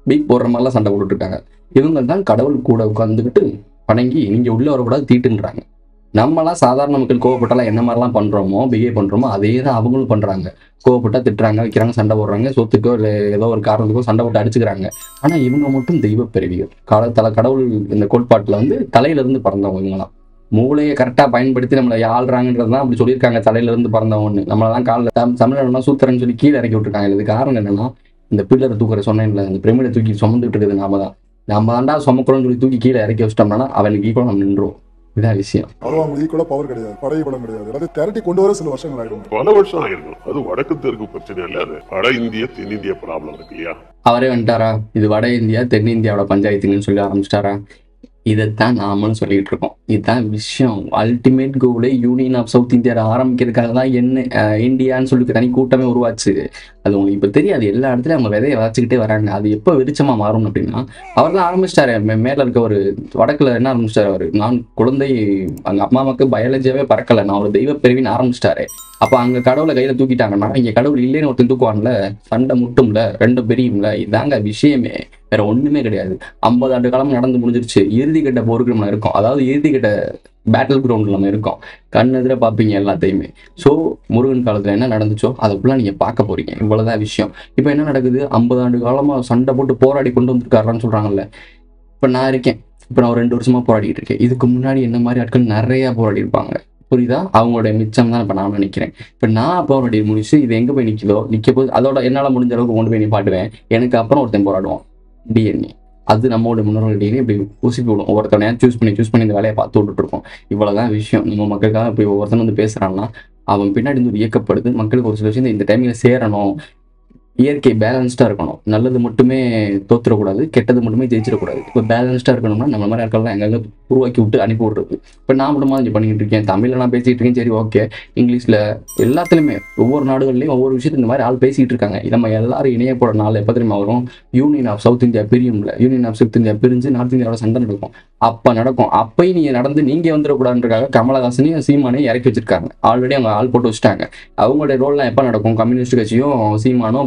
பீப் போடுற மாதிரிலாம் சண்டை போட்டுட்டு இருக்காங்க. இவங்க தான் கடவுள் கூட உட்காந்துக்கிட்டு வணங்கி நீங்க உள்ள வரக்கூடாது தீட்டுன்றாங்க. நம்மளாம் சாதாரண மக்கள் கோவப்பட்டாலாம் என்ன மாதிரிலாம் பண்றோமோ பிஹேவ் பண்றோமோ அதே தான் அவங்களும் பண்றாங்க. கோவப்பட்டா திட்டுறாங்க, வைக்கிறாங்க, சண்டை போடுறாங்க, சொத்துக்கோ இல்லை ஏதோ ஒரு காரணத்துக்கோ சண்டை போட்டு அடிச்சுக்கிறாங்க. ஆனா இவங்க மட்டும் தெய்வ பிறவிகள். கடவுள் இந்த கோட்பாட்டுல வந்து தலையில இருந்து பறந்தவங்க இவங்களாம். மூளையை கரெக்டாக பயன்படுத்தி நம்மளை ஆள்றாங்கன்றது தான் அப்படி சொல்லியிருக்காங்க. தலையில இருந்து பறந்தவன்னு நம்மளதான் காலில் தமிழ்நாடுனா சூத்திரன்னு சொல்லி கீழே இறக்கி விட்டுருக்காங்க. இதுக்கு காரணம் என்னன்னா, இந்த பில்லரை தூக்குற சொன்னேன்ல, இந்த பிரமிடை தூக்கி சுமந்துட்டு இருக்குது நம்ம தாண்டா சுமக்கிறோம்னு சொல்லி தூக்கி கீழே இறக்கி வச்சிட்டோம்னா அவனுக்கு ஈக்குவலாக நம்ம நின்றோம். இதான் விஷயம். அவங்களுக்கு ஈக்குவலா பவர் கிடையாது, படை பலம் கிடையாது. அதாவது திரட்டி கொண்டு வர சில வருஷங்கள் ஆயிடும், பல வருஷம் ஆயிருக்கும். அது வடக்கு தெற்கு பிரச்சனை இல்ல, அது வட இந்திய தென்னிந்திய ப்ராப்ளம் இருக்கு இல்லையா? அவரே வந்துட்டாரா, இது வட இந்தியா தென்னிந்தியாவோட பஞ்சாயத்துன்னு சொல்லி ஆரம்பிச்சிட்டாரா? இதைத்தான் நாமளும் சொல்லிட்டு இருக்கோம். இதுதான் விஷயம். அல்டிமேட் கோலே யூனியன் ஆஃப் சவுத் இந்தியாவில் ஆரம்பிக்கிறதுக்காக தான் இந்தியான்னு சொல்லி தனி கூட்டமே உருவாச்சு. அது உங்களுக்கு இப்போ தெரியாது. எல்லா இடத்துலையும் அவங்க விதையை வளர்ச்சிக்கிட்டே வராங்க. அது எப்போ வெளிச்சமாக மாறும் அப்படின்னா, அவர் தான் ஆரம்பிச்சிட்டாரு. மேலே இருக்க ஒரு வடக்கில் என்ன ஆரம்பிச்சிட்டாரு அவர், நான் குழந்தை அங்கே அம்மாவுக்கு பயாலஜியாவே பறக்கலை, நான் ஒரு தெய்வ பிரிவின்னு ஆரம்பிச்சிட்டாரு. அப்போ அங்கே கடவுளை கையில் தூக்கிட்டாங்கன்னா இங்கே கடவுள் இல்லைன்னு ஒருத்தன் தூக்குவான்ல, சண்டை முட்டும்ல, ரெண்டும் பெரியும்ல. இதாங்க விஷயமே, வேற ஒன்றுமே கிடையாது. 50 ஆண்டு காலம் நடந்து முடிஞ்சிருச்சு. இறுதிக்கட்ட போருக்கு நம்ம இருக்கோம். அதாவது இறுதிக்கட்ட பேட்டில் கிரவுண்டில் நம்ம இருக்கோம். கண்ணெதிர பார்ப்பீங்க எல்லாத்தையுமே. ஸோ முருகன் காலத்தில் என்ன நடந்துச்சோ அதை ஃபுல்லாக நீங்கள் பார்க்க போறீங்க. இவ்வளோதான் விஷயம். இப்போ என்ன நடக்குது, 50 ஆண்டு காலமாக சண்டை போட்டு போராடி கொண்டு வந்திருக்காருன்னு சொல்கிறாங்கல்ல. இப்போ நான் இருக்கேன், இப்போ நான் ஒரு 2 வருஷமாக போராடிட்டு இருக்கேன். இதுக்கு முன்னாடி என்ன மாதிரி ஆட்கள் நிறையா போராடி இருப்பாங்க. புரியுதா? அவங்களுடைய மிச்சம் தான் இப்போ நான் நினைக்கிறேன். இப்போ நான் போராடி முடிச்சு இது எங்கே போய் நிற்க போது அதோட என்னால் முடிஞ்ச அளவுக்கு கொண்டு போய் நிப்பாட்டுவேன். எனக்கு அப்புறம் ஒருத்தன் போராடுவான், டிஎன்ஏ. அது நம்மளோட முன்னோர்கள் டிஎன்ஏ இப்படி உசுப்பி விடும். ஒவ்வொருத்தனையா சூஸ் பண்ணி இந்த வேலையை பார்த்து விட்டுட்டு இருக்கோம். இவ்வளோதான் விஷயம். நம்ம மக்களுக்காக இப்படி ஒவ்வொருத்தனும் வந்து பேசுகிறான்னா அவன் பின்னாடி வந்து இயக்கப்படுது. மக்களுக்கு ஒரு சில விஷயம் இந்த டைமில் சேரணும். இயற்கை பேலன்ஸ்டாக இருக்கணும். நல்லது மட்டுமே தோத்துடக்கூடாது, கெட்டது மட்டுமே ஜெயிச்சிடக்கூடாது. இப்போ பேலன்ஸ்டாக இருக்கணும்னா நம்ம மாதிரி ஆட்கள்லாம் எங்கெங்கே உருவாக்கி விட்டு அனுப்பி விடுறது. இப்போ நான் மட்டுமா இது பண்ணிக்கிட்டு இருக்கேன், தமிழில் நான் பேசிகிட்டு இருக்கேன், சரி ஓகே. இங்கிலீஷில் எல்லாத்துலேயுமே ஒவ்வொரு நாடுகள்லையும் ஒவ்வொரு விஷயத்து இந்த மாதிரி ஆள் பேசிகிட்டு இருக்காங்க. நம்ம எல்லாரும் இணைய போகிற நாள் எப்போ தெரியுமா வரும்? யூனியன் ஆஃப் சவுத் இந்தியா பிரியும்ல, யூனியன் ஆஃப் சவுத் இந்தியா பிரிஞ்சு நார்த் இந்தியாவோட சண்டை நடக்கும். அப்போ நடக்கும். அப்பயும் நீங்கள் நடந்து நீங்கள் வந்துடக்கூடாதுன்றக்காக கமலஹாசனையும் சீமானையும் இறக்கி வச்சிருக்காங்க. ஆல்ரெடி அவங்க ஆள் போட்டு வச்சுட்டாங்க. அவங்களுடைய ரோல்லாம் எப்போ நடக்கும்? கம்யூனிஸ்ட் கட்சியும் சீமானும்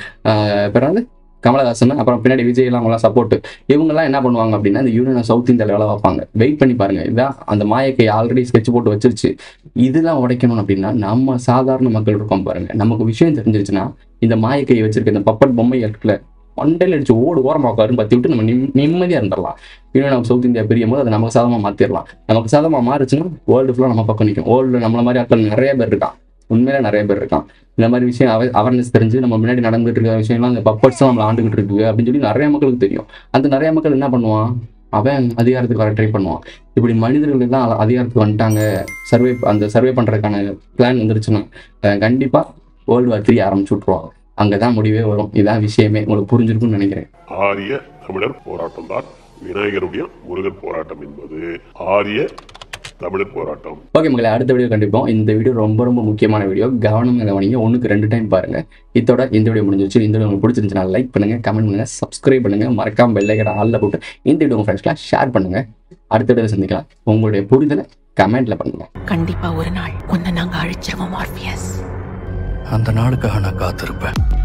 பிறகு கமலஹாசன் அப்புறம் பின்னாடி விஜய் எல்லாம் அவங்களாம் சப்போர்ட். இவங்கெல்லாம் என்ன பண்ணுவாங்க அப்படின்னா இந்த யூனியன் ஆஃப் சவுத் இந்தியாவில் வேலை வைப்பாங்க. வெயிட் பண்ணி பாருங்க. இதான் அந்த மாயக்கை ஆல்ரெடி ஸ்கெட்ச் போட்டு வச்சிருச்சு. இதெல்லாம் உடைக்கணும் அப்படின்னா நம்ம சாதாரண மக்கள் இருக்கோம் பாருங்க. நமக்கு விஷயம் தெரிஞ்சிருச்சுன்னா இந்த மாயக்கையை வச்சிருக்க இந்த பப்பட் பொம்மை இருக்குல்ல, மண்டையில் அடிச்சு ஓரமாக உட்காருன்னு பற்றி விட்டு நம்ம நிம்மதியாக இருந்துடலாம். யூனியன் ஆஃப் சவுத் இந்தியா பிரியும் போது அதை நமக்கு சாதமாக மாற்றிடலாம். நமக்கு சாதமாக மாறுச்சுன்னா வேர்ல்டு ஃபுல்லாக நம்ம பக்கம் நிற்கும். வேர்ல்டு நம்மள மாதிரி ஆட்கள் நிறைய பேர் இருக்கான், உண்மையில நிறைய பேர் இருக்கான். இந்த மாதிரி விஷயம் அவேர்னஸ் தெரிஞ்சு நம்ம முன்னாடி நடந்துட்டு இருக்க விஷயம்லாம் அந்த பப்பட்ஸ் நம்மளை ஆண்டுகிட்டு இருக்கு அப்படின்னு சொல்லி நிறைய மக்களுக்கு தெரியும். அந்த நிறைய மக்கள் என்ன பண்ணுவான், அவன் அதிகாரத்துக்கு வர ட்ரை பண்ணுவான். இப்படி மனிதர்கள் எல்லாம் அதிகாரத்துக்கு வந்துட்டாங்க, சர்வே பண்ணுறதுக்கான பிளான் வந்துருச்சுன்னா கண்டிப்பாக World War 3 ஆரம்பிச்சு விட்ருவாங்க. அங்கதான் முடிவே வரும். இதான் விஷயமே. உங்களுக்கு புரிஞ்சிருக்கும்னு நினைக்கிறேன். ஆரிய தமிழர் போராட்டம் தான் விநாயகருடைய முருகன் போராட்டம் என்பது ஆரிய தமிழர் போராட்டம். ஓகே மக்களை, அடுத்த வீடியோ கண்டிப்போம். இந்த வீடியோ ரொம்ப ரொம்ப முக்கியமான வீடியோ. கவனமாக கவனிங்க. 1க்கு 2 டைம் பாருங்க. இதோட இந்த வீடியோ முடிஞ்சிருச்சு. இந்த வீடியோ உங்களுக்கு பிடிச்சிருந்துச்சுன்னா லைக் பண்ணுங்க, கமெண்ட் பண்ணுங்க, சப்ஸ்கிரைப் பண்ணுங்க, மறக்காம பெல் ஐகானை ஆல்ல போட்டு இந்த வீடியோ உங்க ஃப்ரெண்ட்ஸ்லாம் ஷேர் பண்ணுங்க. அடுத்த வீடியோ சந்திக்கலாம். உங்களுடைய புரிதலை கமெண்ட்ல பண்ணுங்க. கண்டிப்பா ஒரு நாள் உன்னை நாங்க அழிச்சிருவோம் மார்பியஸ். அந்த நாளுக்காக நான் காத்திருப்பேன்.